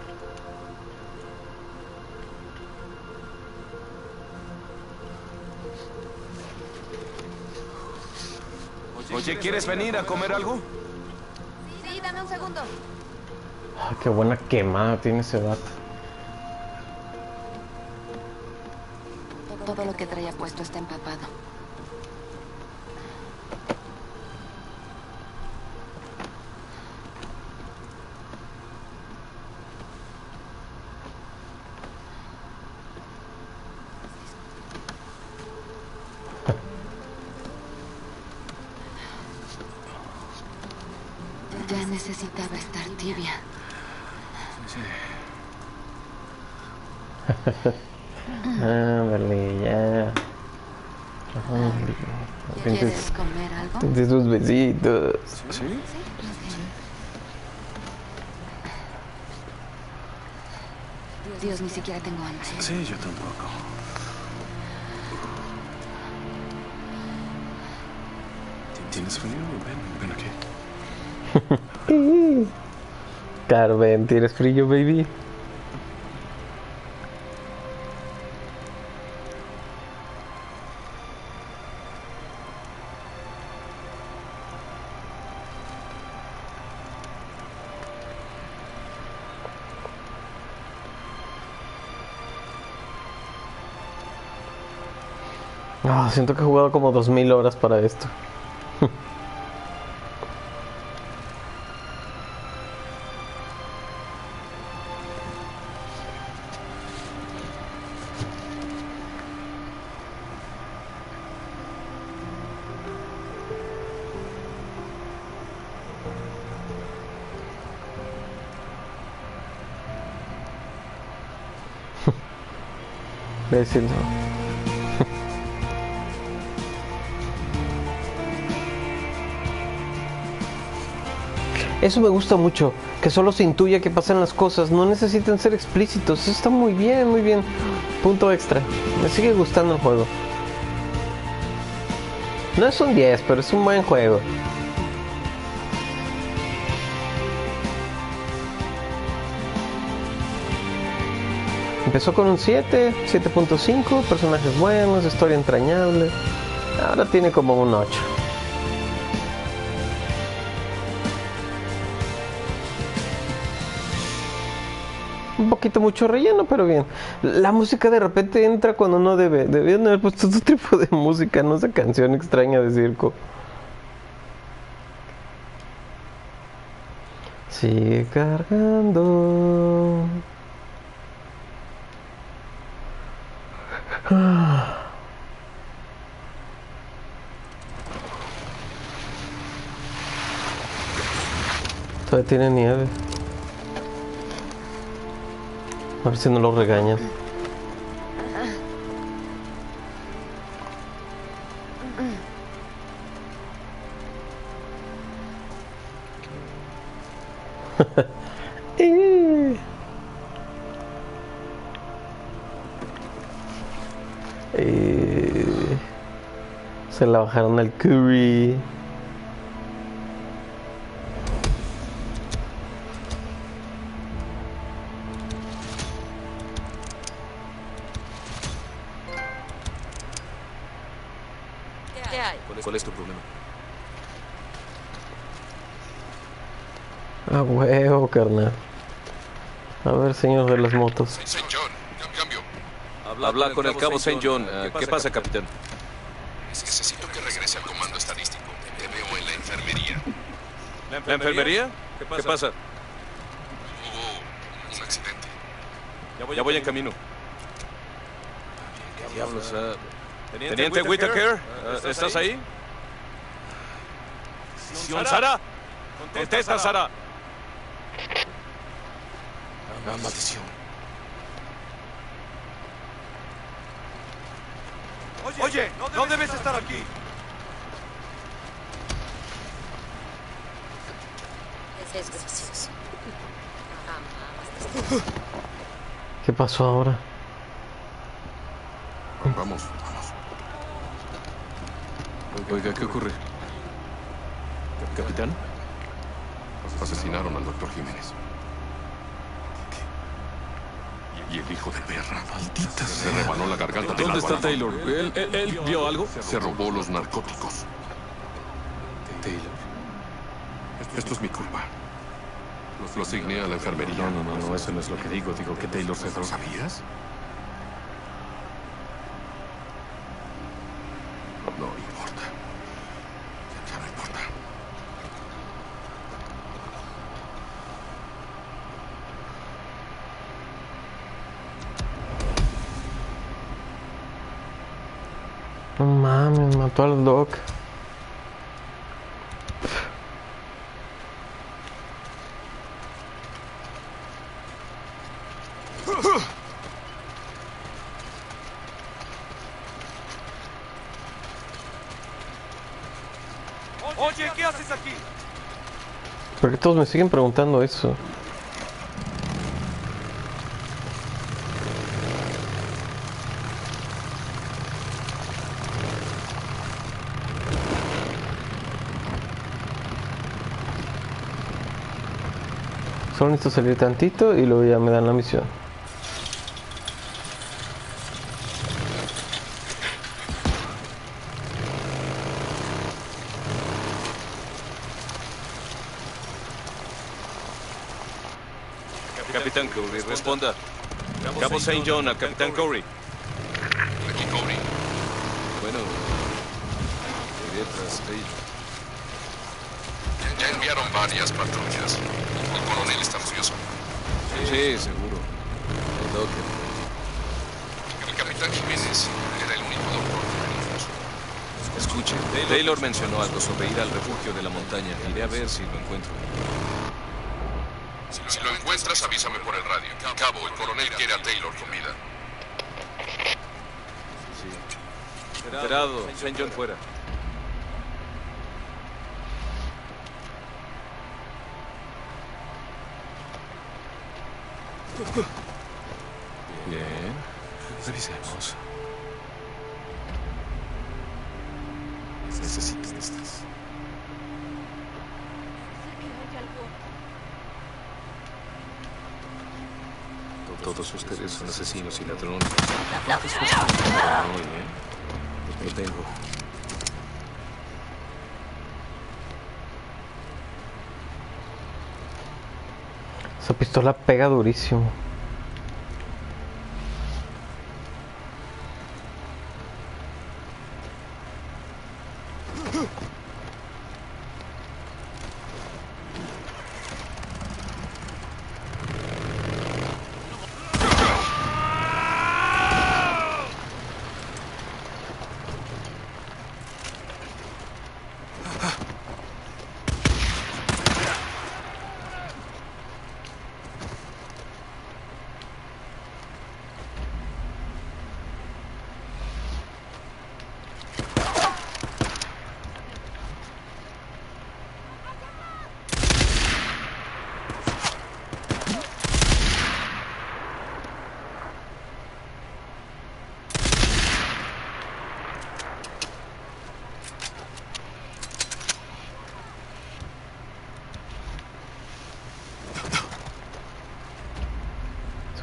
Oye, ¿quieres venir a comer algo? Sí, dame un segundo. Ah, qué buena quemada tiene ese vato. Todo lo que traía puesto está empapado. Ya necesitaba estar tibia. Ándale, ya. ¿Quieres comer algo? De sus besitos. ¿Sí? Dios, ni siquiera tengo hambre. Sí, yo tampoco. ¿Tienes frío? Ven aquí. Carmen, ¿tienes frío, baby? Siento que he jugado como 2000 horas para esto. Decirlo. Eso me gusta mucho, que solo se intuya que pasan las cosas, no necesitan ser explícitos. Eso está muy bien, muy bien. Punto extra. Me sigue gustando el juego. No es un 10, pero es un buen juego. Empezó con un 7, 7.5, personajes buenos, historia entrañable. Ahora tiene como un 8. Un poquito mucho relleno, pero bien. La música de repente entra cuando no debe. Debían haber puesto otro tipo de música, no esa canción extraña de circo. Sigue cargando. Todavía tiene nieve. A ver si no lo regañan. Se la bajaron al Curry. ¿Qué hay? ¿Cuál es tu problema? A huevo, carnal. A ver, señor de las motos. St. John, cambio. Habla con el cabo St. John. ¿Qué pasa, capitán? Necesito que regrese al comando estadístico. Te veo en la enfermería. ¿La enfermería? ¿Qué pasa? Hubo un accidente. Ya voy en camino. ¿Qué diablos? Teniente Whittaker, ¿estás ahí? ¿Sara? Contesta, Sara. Maldición. Oye, no debes estar aquí. Es gracioso. ¿Qué pasó ahora? Vamos. Oiga, ¿qué ocurre? ¿Capitán? Asesinaron al doctor Jiménez. Y el hijo de perra, maldita, se rebanó la garganta de ¿Dónde está Taylor? ¿Él vio algo? Se robó los narcóticos. ¿Taylor? Esto es mi culpa. Lo asigné a la enfermería. No, eso no es lo que digo. Digo que Taylor se drogó. ¿Sabías? No importa. Ya no importa. No mames, mató al Doc. Oye, ¿qué haces aquí? ¿Por qué todos me siguen preguntando eso? Solo necesito salir tantito y luego ya me dan la misión. Capitán Curry, responda. Cabo St. John, al Capitán Curry. Aquí, Cody. Bueno, iré tras Taylor. Ya enviaron varias patrullas. El coronel está furioso. Sí, seguro. El Doc. El capitán Jiménez era el único doctor furioso. Escuche, Taylor mencionó algo sobre ir al refugio de la montaña. Iré a ver si lo encuentro. Si lo encuentras, avísame por el radio. Cabo, el coronel quiere a Taylor con vida. Sí. Enterado. St. John fuera. Bien. Revisemos. Necesito estas. Todos ustedes son asesinos y ladrones. Muy bien. Lo tengo. Esa pistola pega durísimo.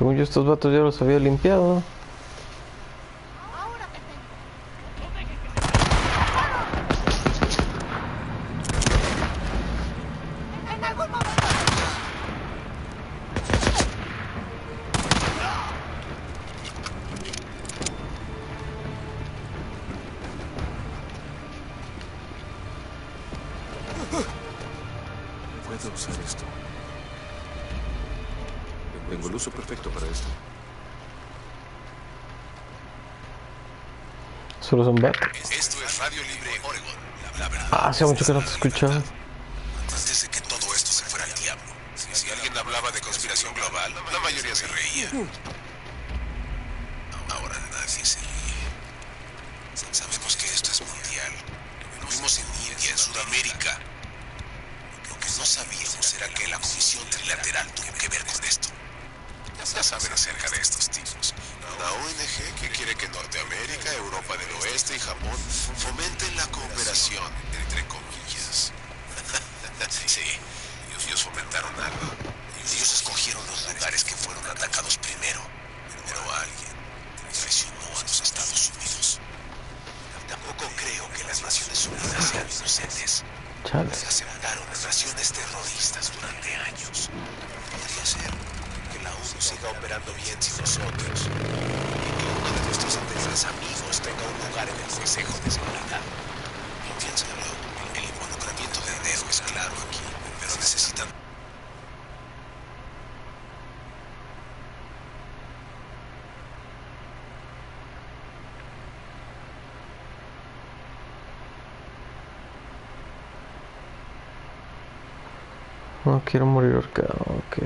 Según yo, estos vatos ya los había limpiado. Puedo usar esto. Tengo el uso perfecto para esto. Solo son vatos. Esto es Radio Libre Oregon. La verdad. Hace mucho que no te escuchaba. Antes de que todo esto se fuera al diablo. Si alguien hablaba de conspiración global, la mayoría se reía. Ahora nadie se ríe. Sabemos que esto es mundial. Lo vimos en India, en Sudamérica. Lo que no sabíamos era que la Comisión Trilateral tuvo que ver con esto. Ya saben acerca de estos tipos. Una ONG que quiere que Norteamérica, Europa del Oeste y Japón fomenten la cooperación, entre comillas. Sí, ellos fomentaron algo. Ellos escogieron los lugares que fueron atacados primero. Pero alguien traicionó a los Estados Unidos. Tampoco creo que las Naciones Unidas sean inocentes. Se aceptaron las naciones terroristas durante años. Podría ser que la ONU siga operando bien sin nosotros. Y que uno de nuestros anteriores amigos tenga un lugar en el Consejo de Seguridad. Piénsalo, el involucramiento de dinero es claro aquí, pero necesitan... No quiero morir ahorcado, ok.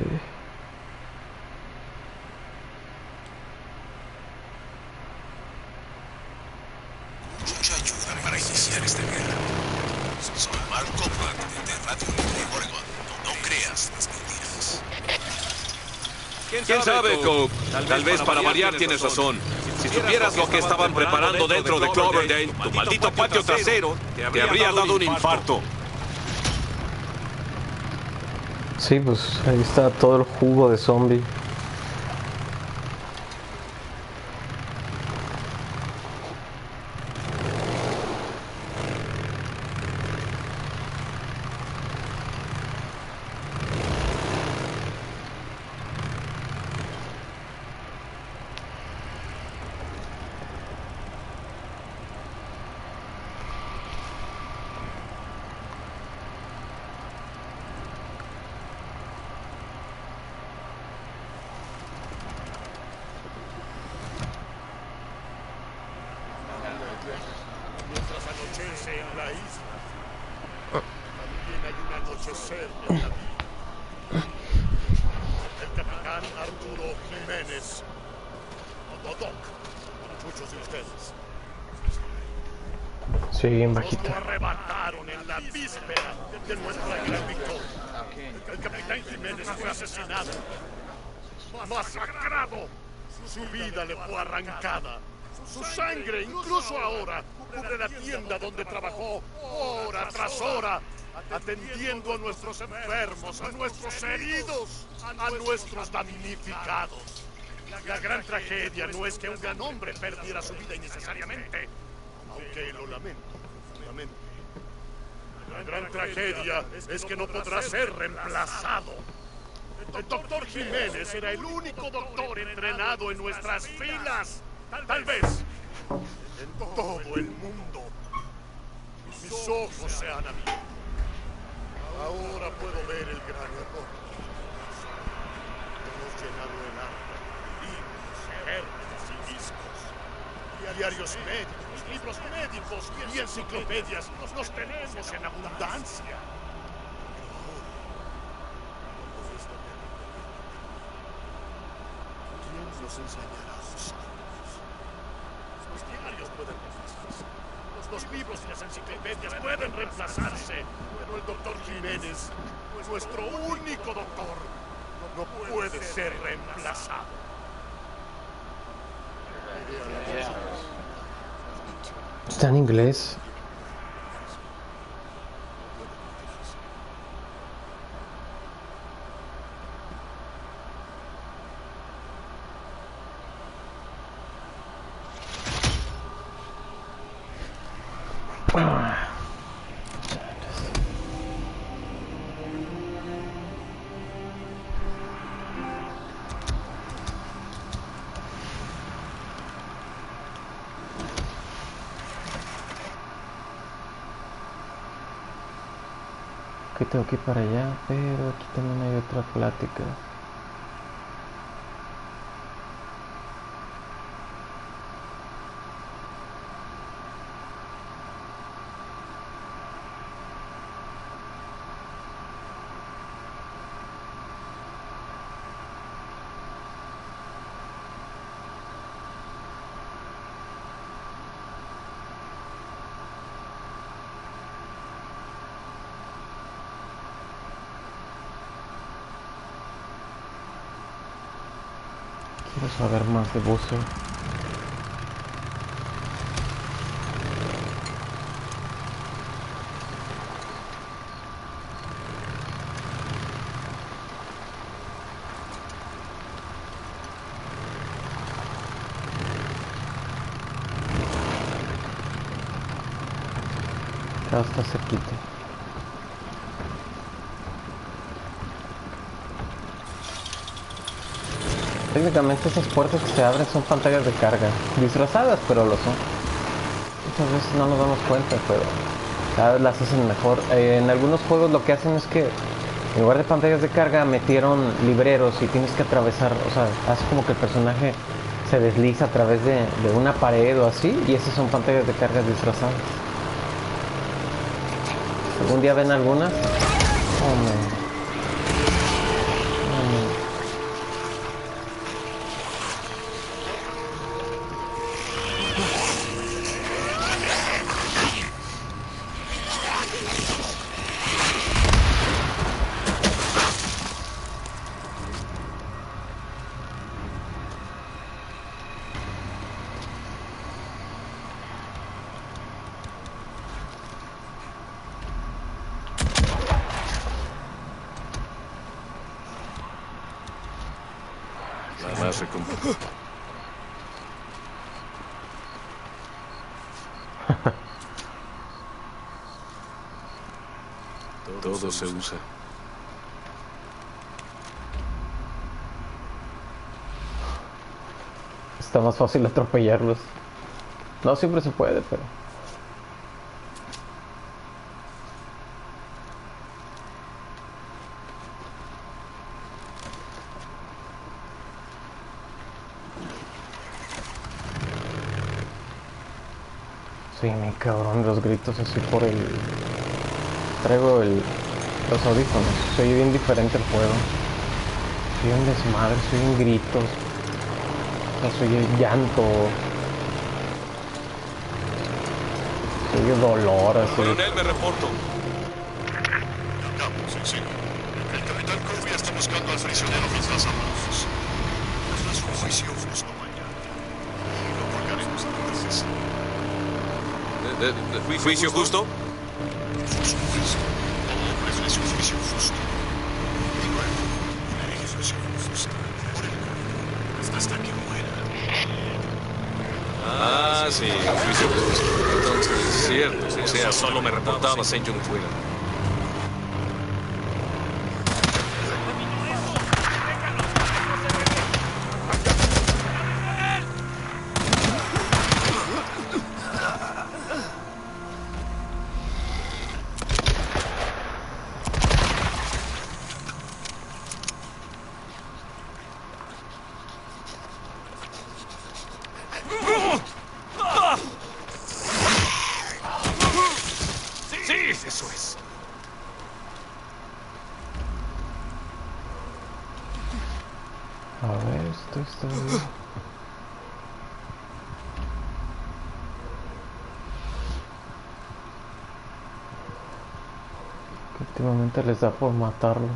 Mucha ayuda para iniciar esta guerra. Soy Mark Copland de Radio Libre Oregon. No creas las mentiras. ¿Quién sabe, Cope? Tal vez para variar tienes razón. Si supieras lo que estaban preparando dentro de Cloverdale, tu maldito patio trasero te habría dado un infarto. Sí, pues ahí está todo el jugo de zombie. Mientras anochece en la isla, también hay un anochecer en la vida. El capitán Arturo Jiménez, o Doc, para muchos de ustedes, Sí, bien nos bajita. lo arrebataron en la víspera de nuestra gran victoria. El capitán Jiménez fue asesinado, masacrado. Su vida le fue arrancada. Su sangre, incluso ahora, cubre la tienda donde trabajó hora tras hora, atendiendo a nuestros enfermos, a nuestros heridos, a nuestros damnificados. La gran tragedia no es que un gran hombre perdiera su vida innecesariamente, aunque lo lamento. La gran tragedia es que no podrá ser reemplazado. El doctor Jiménez era el único doctor entrenado en nuestras filas. Tal vez en todo el mundo. Mis ojos se han abierto. Ahora puedo ver el gran error. Hemos llenado el arca de libros, hermes y discos, diarios médicos, libros médicos y enciclopedias. Los tenemos en abundancia. ¿Quién nos enseñará a usarlos? Los diarios pueden reemplazarse. Los libros y las enciclopedias pueden reemplazarse. Pero el doctor Jiménez, nuestro único doctor, no puede ser reemplazado. Está en inglés. Que tengo que ir para allá, pero aquí también hay otra plática. Quiero saber más de buceo. Ya está cerquita. Técnicamente esas puertas que se abren son pantallas de carga, disfrazadas, pero lo son. Muchas veces no nos damos cuenta, pero cada vez las hacen mejor. En algunos juegos lo que hacen es que en lugar de pantallas de carga metieron libreros y tienes que atravesar, o sea, hace como que el personaje se desliza a través de una pared o así, y esas son pantallas de carga disfrazadas. ¿Algún día ven algunas? Hombre. Más recompensa. Todo se usa. Está más fácil atropellarlos. No siempre se puede, pero... Sí, mi cabrón, los gritos así por el... Traigo los audífonos. Soy bien diferente el juego. Soy un desmadre, soy un gritos. O sea, soy el llanto. Soy el dolor, así. Coronel, me reporto. Sí. El capitán Kirby está buscando al prisionero mientras hablamos. Tras un juicio justo mañana. Y lo colgaremos entonces. ¿Juicio justo? Por supuesto. Todo hombre merece un juicio justo. Y luego, una ejecución justa. Por el cambio. Hasta que muera. Ah, sí, juicio justo. Entonces, cierto. O sea, solo me reportaba St. John Twitter. Eso es. A ver, esto está bien. Que últimamente les da por matarlos.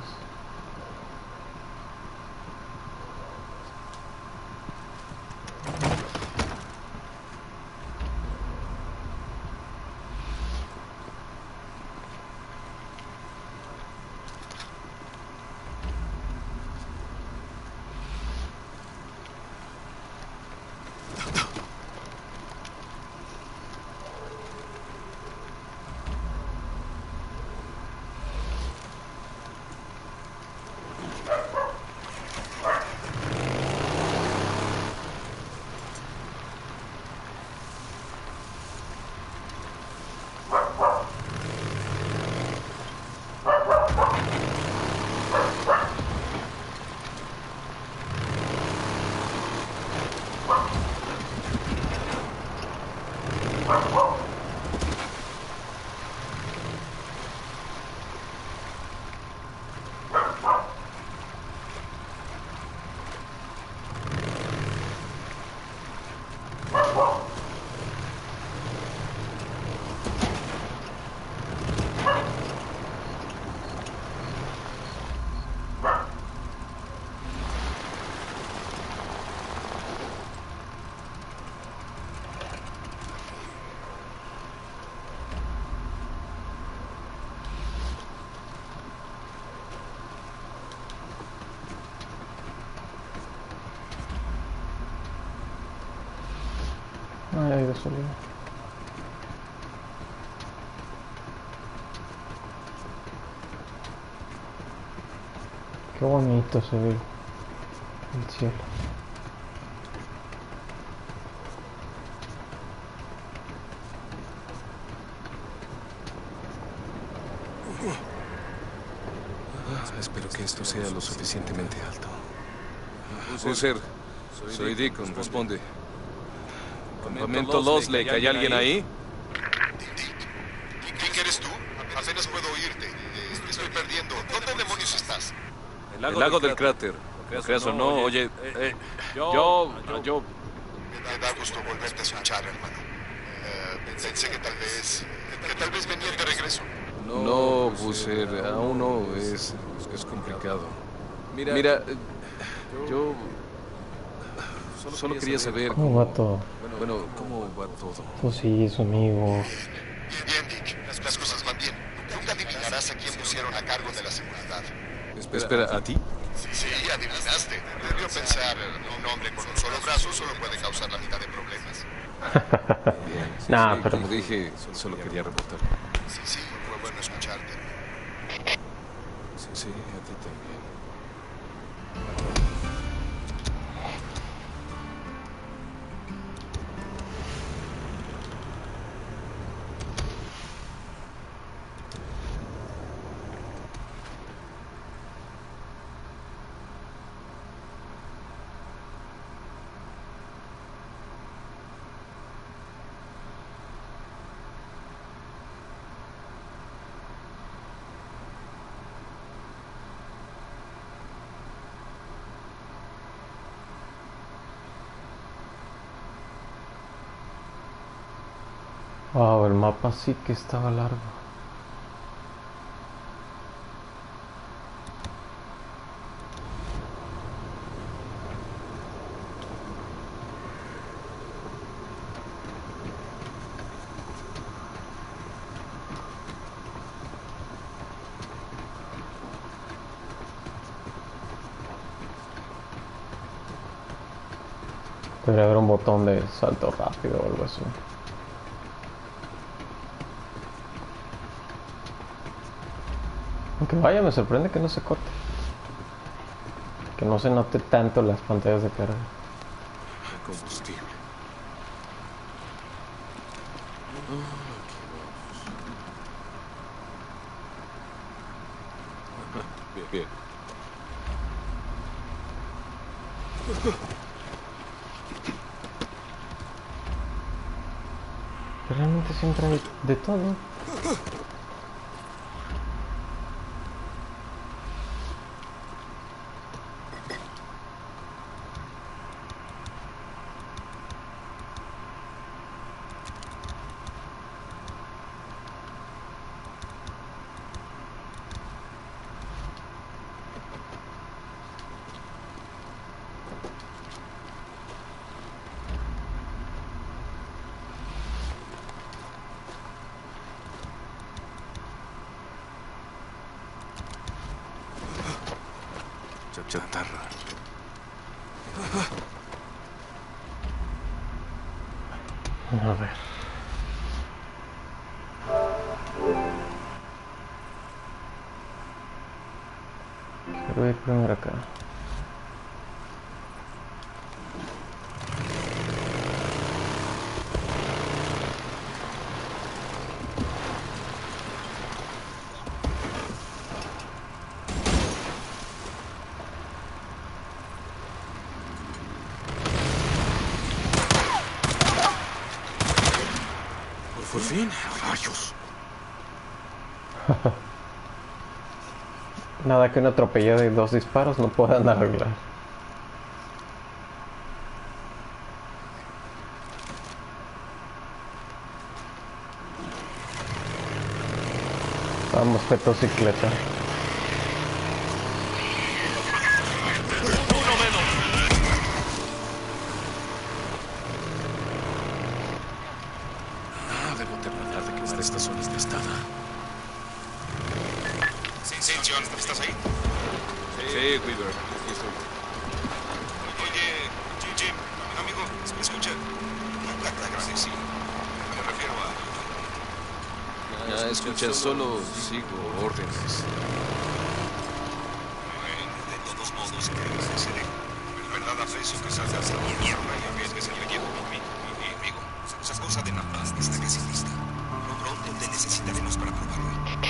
de sonido. Qué bonito se ve el cielo. Espero que esto sea lo suficientemente alto. Boozer, soy Deacon, responde. Campamento Lost Lake, ¿hay alguien ahí? ¿Quién eres tú? Apenas puedo oírte. Estoy perdiendo. ¿Dónde demonios estás? El lago del cráter. ¿Lo creas o no? Oye, yo... Me da gusto volverte a escuchar, hermano. Pensé que tal vez venían de regreso. No, Boozer, aún no, es complicado. Mira, yo solo quería saber ¿Cómo va todo? Bueno, ¿cómo va todo? Pues sí, su amigo. Bien, Dick. Las cosas van bien. Nunca adivinarás a quién pusieron a cargo de la seguridad. Espera, ¿a ti? Sí, adivinaste. Debió pensar, un hombre con un solo brazo solo puede causar la mitad de problemas. Nah, Sí, pero como dije, solo quería reportar. Sí, fue bueno escucharte. Sí, a ti también. wow, el mapa sí que estaba largo. Debería haber un botón de salto rápido o algo así. Aunque vaya, me sorprende que no se corte. Que no se note tanto las pantallas de carga. Combustible. Bien. Pero realmente siempre hay de todo. Chatarra. A ver. Quiero ir primero acá. Por fin, rayos. Nada que un atropello de 2 disparos no puedan arreglar. Vamos, motocicleta. Debo terminar de quemar esta zona infestada. Sí, John, ¿estás ahí? Sí, Weaver, aquí estoy. Oye, Jim, amigo, escucha. agradecido. Me refiero a... Ya, escucha, solo sigo órdenes. De todos modos, ¿qué seré? ¿Verdad, aprecio que salgas a la mierda y arriesgues el pellejo por mí? Y amigo, esa cosa de Napalm está casi lista. Pronto te necesitaremos para probarlo.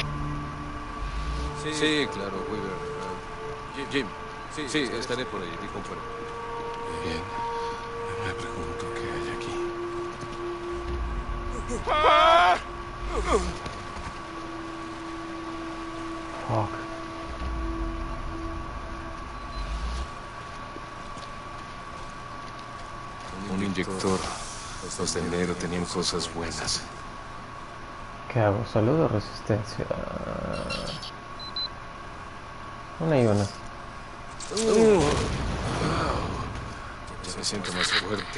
Sí, claro, Weaver. Jim, sí, estaré por ahí, di con fuera. Bien. Me pregunto qué hay aquí. Fuck. Un inyector. Los de enero tenían cosas buenas. ¿Qué hago? Saludo, resistencia. Una y una. Ya me siento más fuerte.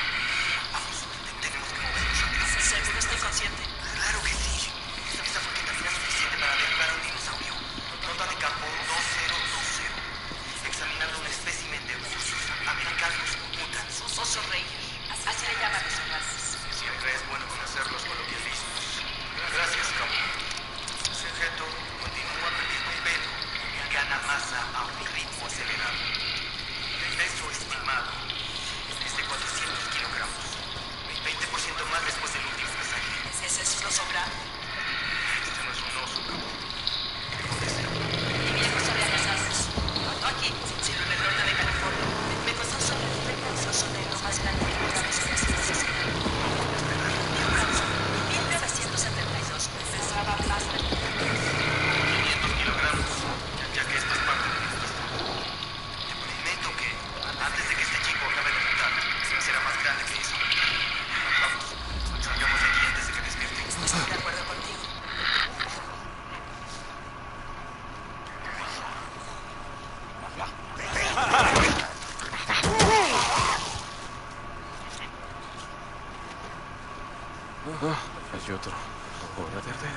Seguro estoy consciente. Claro que sí. Esta pista fue ketamina suficiente para derribar a un dinosaurio. Nota de campo 2020. Examinando un espécimen de ursos americanos mutans. Oso rey. Así le llaman los salvajes. Siempre es bueno conocer los coloquialismos. Gracias, Cabo. El sujeto continúa perdiendo pelo y gana masa a un ritmo acelerado. El peso estimado es de 400 kilogramos. 20% más después del último pesaje. ¿Ese es un oso grande? Este no es un oso, Cabo. Mi viejo sabía cazarlos. Aquí, sin el norte de California. Me costó sobre el pequeño oso negro más grande que encontramos en las islas de Sinaí. 1972. Pesaba más de 500 kilogramos, ya que esto es parte de mi lista. Te prometo que, antes de que este chico acabe de montar, será más grande que eso. Vamos, salgamos de aquí antes de que despierte. Estoy de acuerdo contigo. Hay otro. Hora de arder.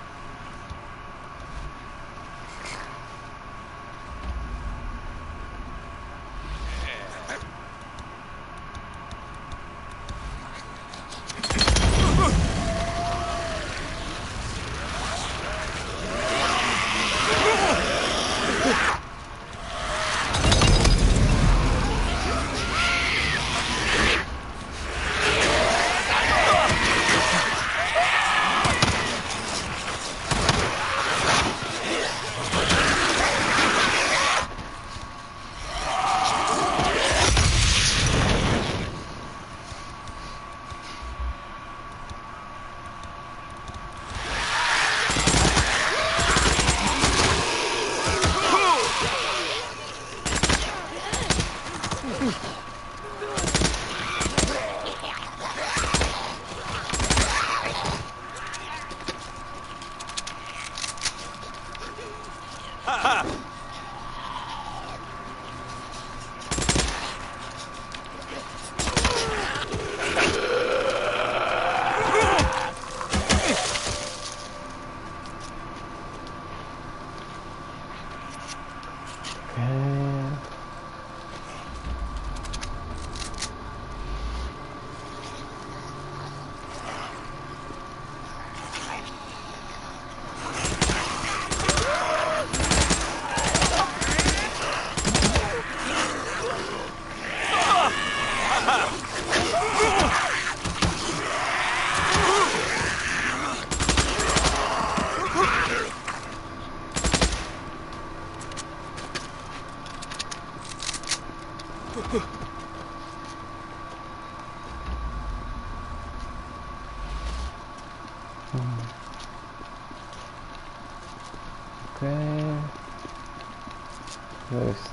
Listo.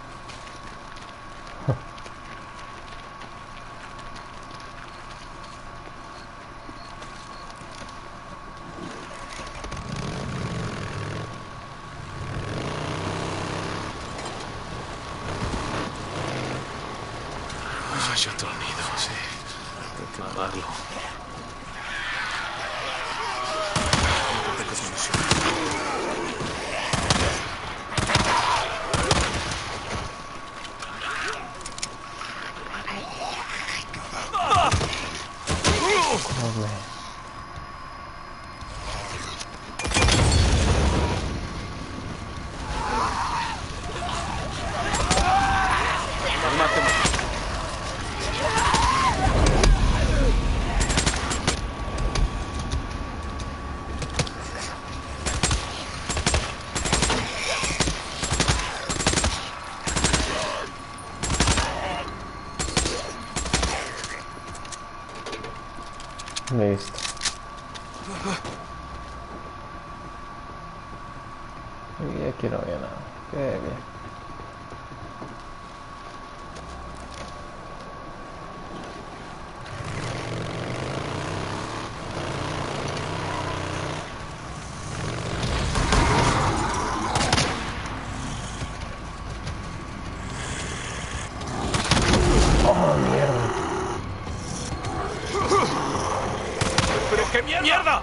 Hay otro nido, sí. Hay que quemarlo. Listo. Y aquí no había nada. Qué bien. ¡Qué mierda!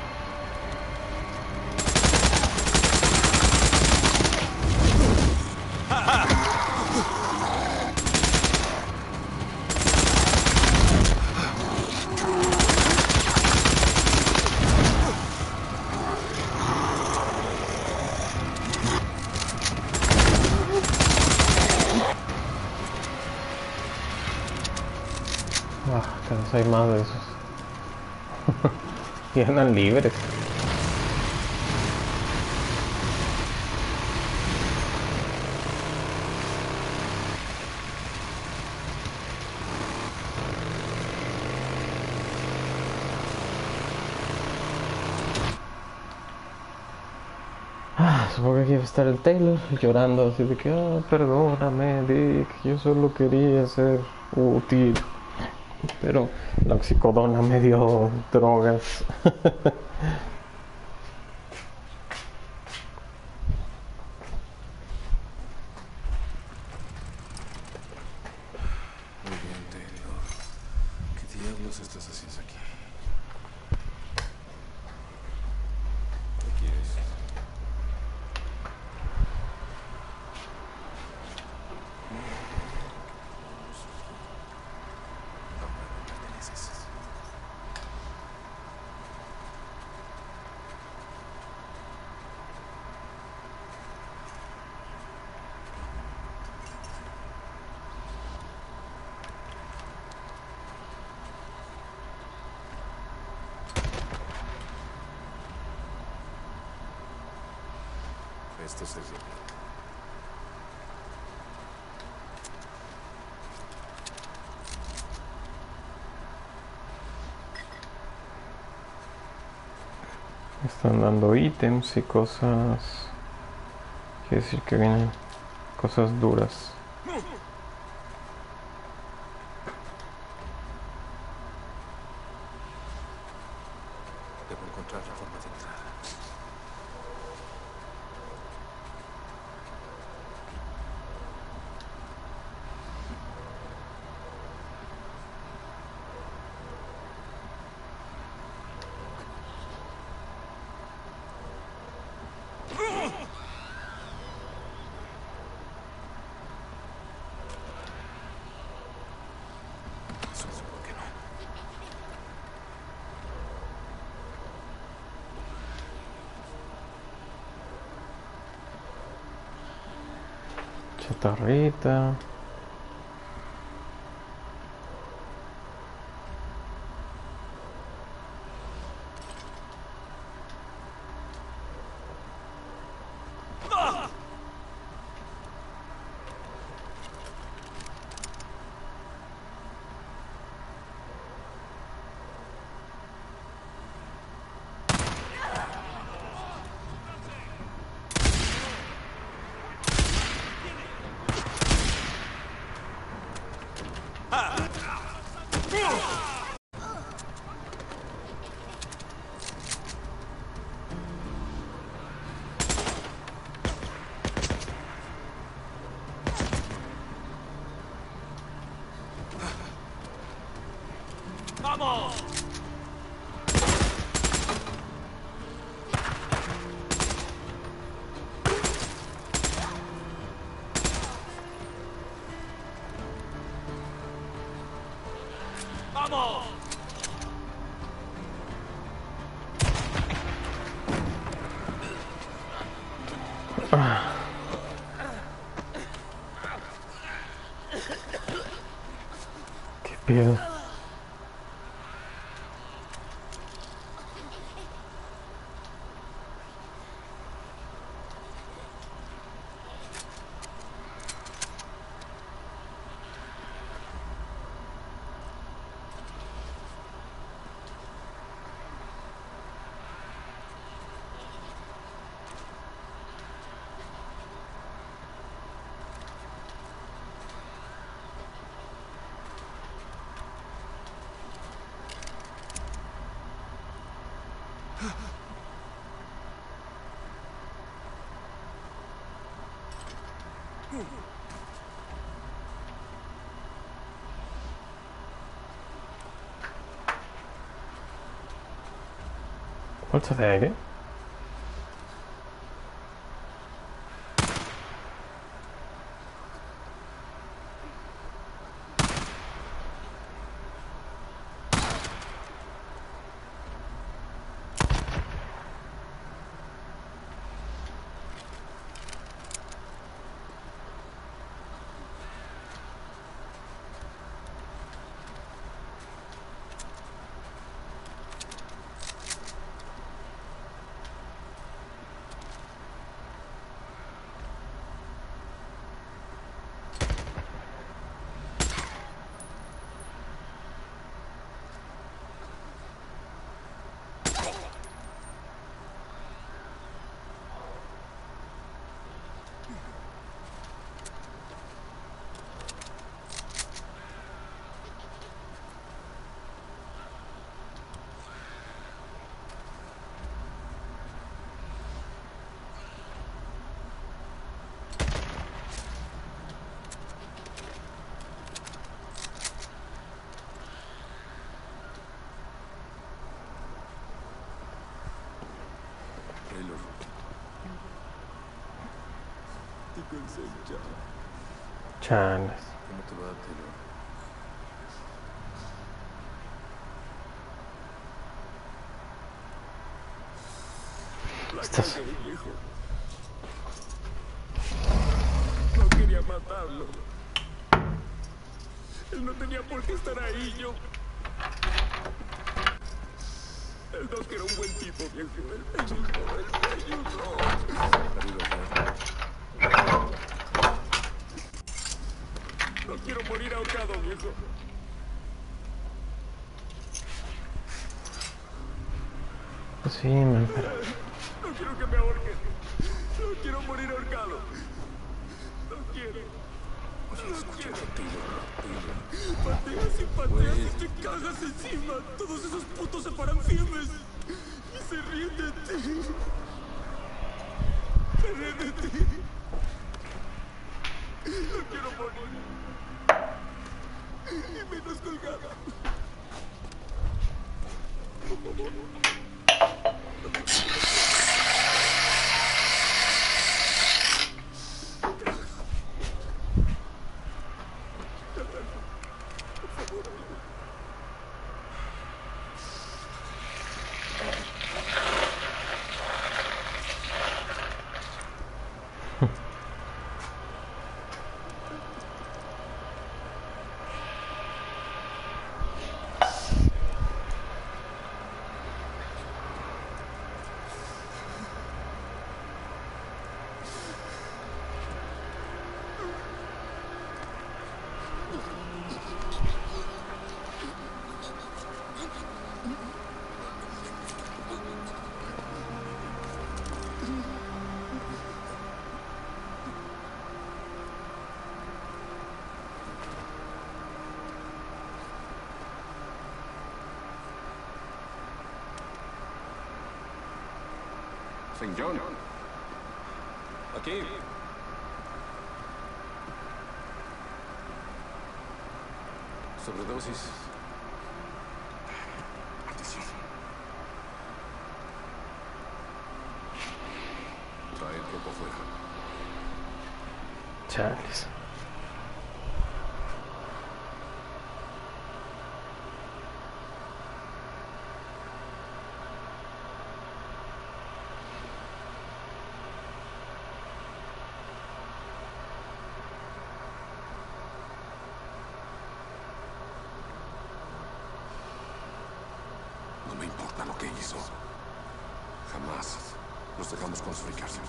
Cada vez hay más de esos. Y andan libres. Supongo que aquí va a estar el Taylor llorando así de que perdóname Dick, yo solo quería ser útil, pero la oxicodona me dio drogas. Muy bien, Taylor. ¿Qué diablos estás haciendo aquí? ¿Qué quieres? No me perteneces. Esto se viene. Están dando ítems y cosas. Quiere decir que vienen cosas duras. Debo encontrar la forma de entrar. Supongo que no. Chatarrita. ¡Vamos! ¡Vamos! Qué pedo. Bolsa de aire. Chales. ¿Cómo te va, Taylor? Estás... No quería matarlo. Él no tenía por qué estar ahí, yo... El Doc era un buen tipo, viejo. Él me ayudó. No quiero morir ahorcado, viejo. Sí, man, pero... No quiero que me ahorquen. No quiero morir ahorcado. No quiero. Oye, escucha, Taylor. Pateas y pateas y te cagas encima. Todos esos putos se paran firmes y se ríen de ti. Se ríen de ti. No quiero morir. Y menos colgada. Por favor. St. John. Aquí. Sobredosis. Atención. Trae el cuerpo afuera. Chales. No me importa lo que hizo. Jamás nos dejamos construir cárcel.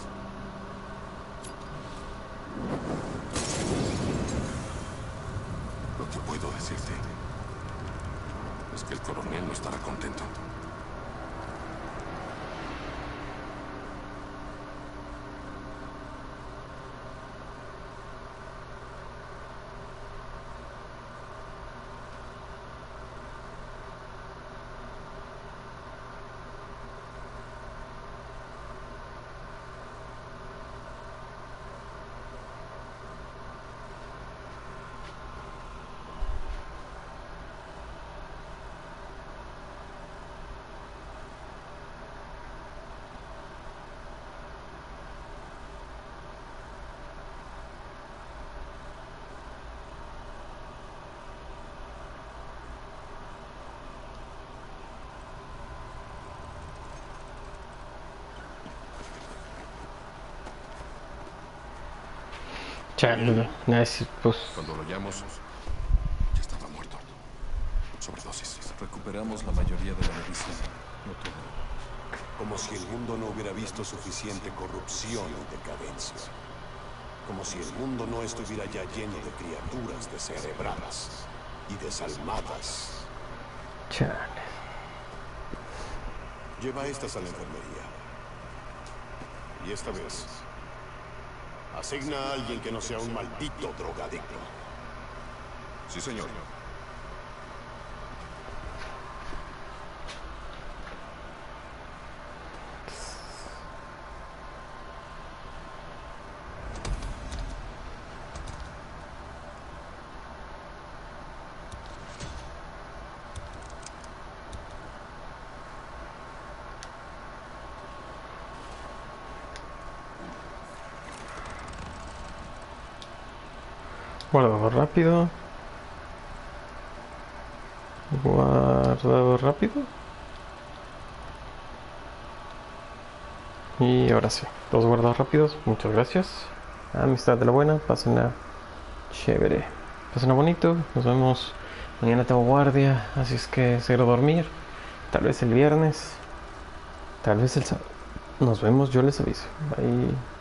Lo que puedo decirte es que el coronel no estará contento. Chale, pues... Cuando lo hallamos, ya estaba muerto. Sobredosis. Recuperamos la mayoría de la medicina. No todo. Como si el mundo no hubiera visto suficiente corrupción y decadencia. Como si el mundo no estuviera ya lleno de criaturas descerebradas y desalmadas. Chale. Lleva estas a la enfermería. Y esta vez, asigna a alguien que no sea un maldito drogadicto. Sí, señor. Guardado rápido. Guardado rápido. Y ahora sí, dos guardados rápidos. Muchas gracias. Amistad de la buena. Pásenla chévere. Pásenla bonito. Nos vemos. Mañana tengo guardia. Así es que cero dormir. Tal vez el viernes. Tal vez el sábado. Nos vemos. Yo les aviso. Bye.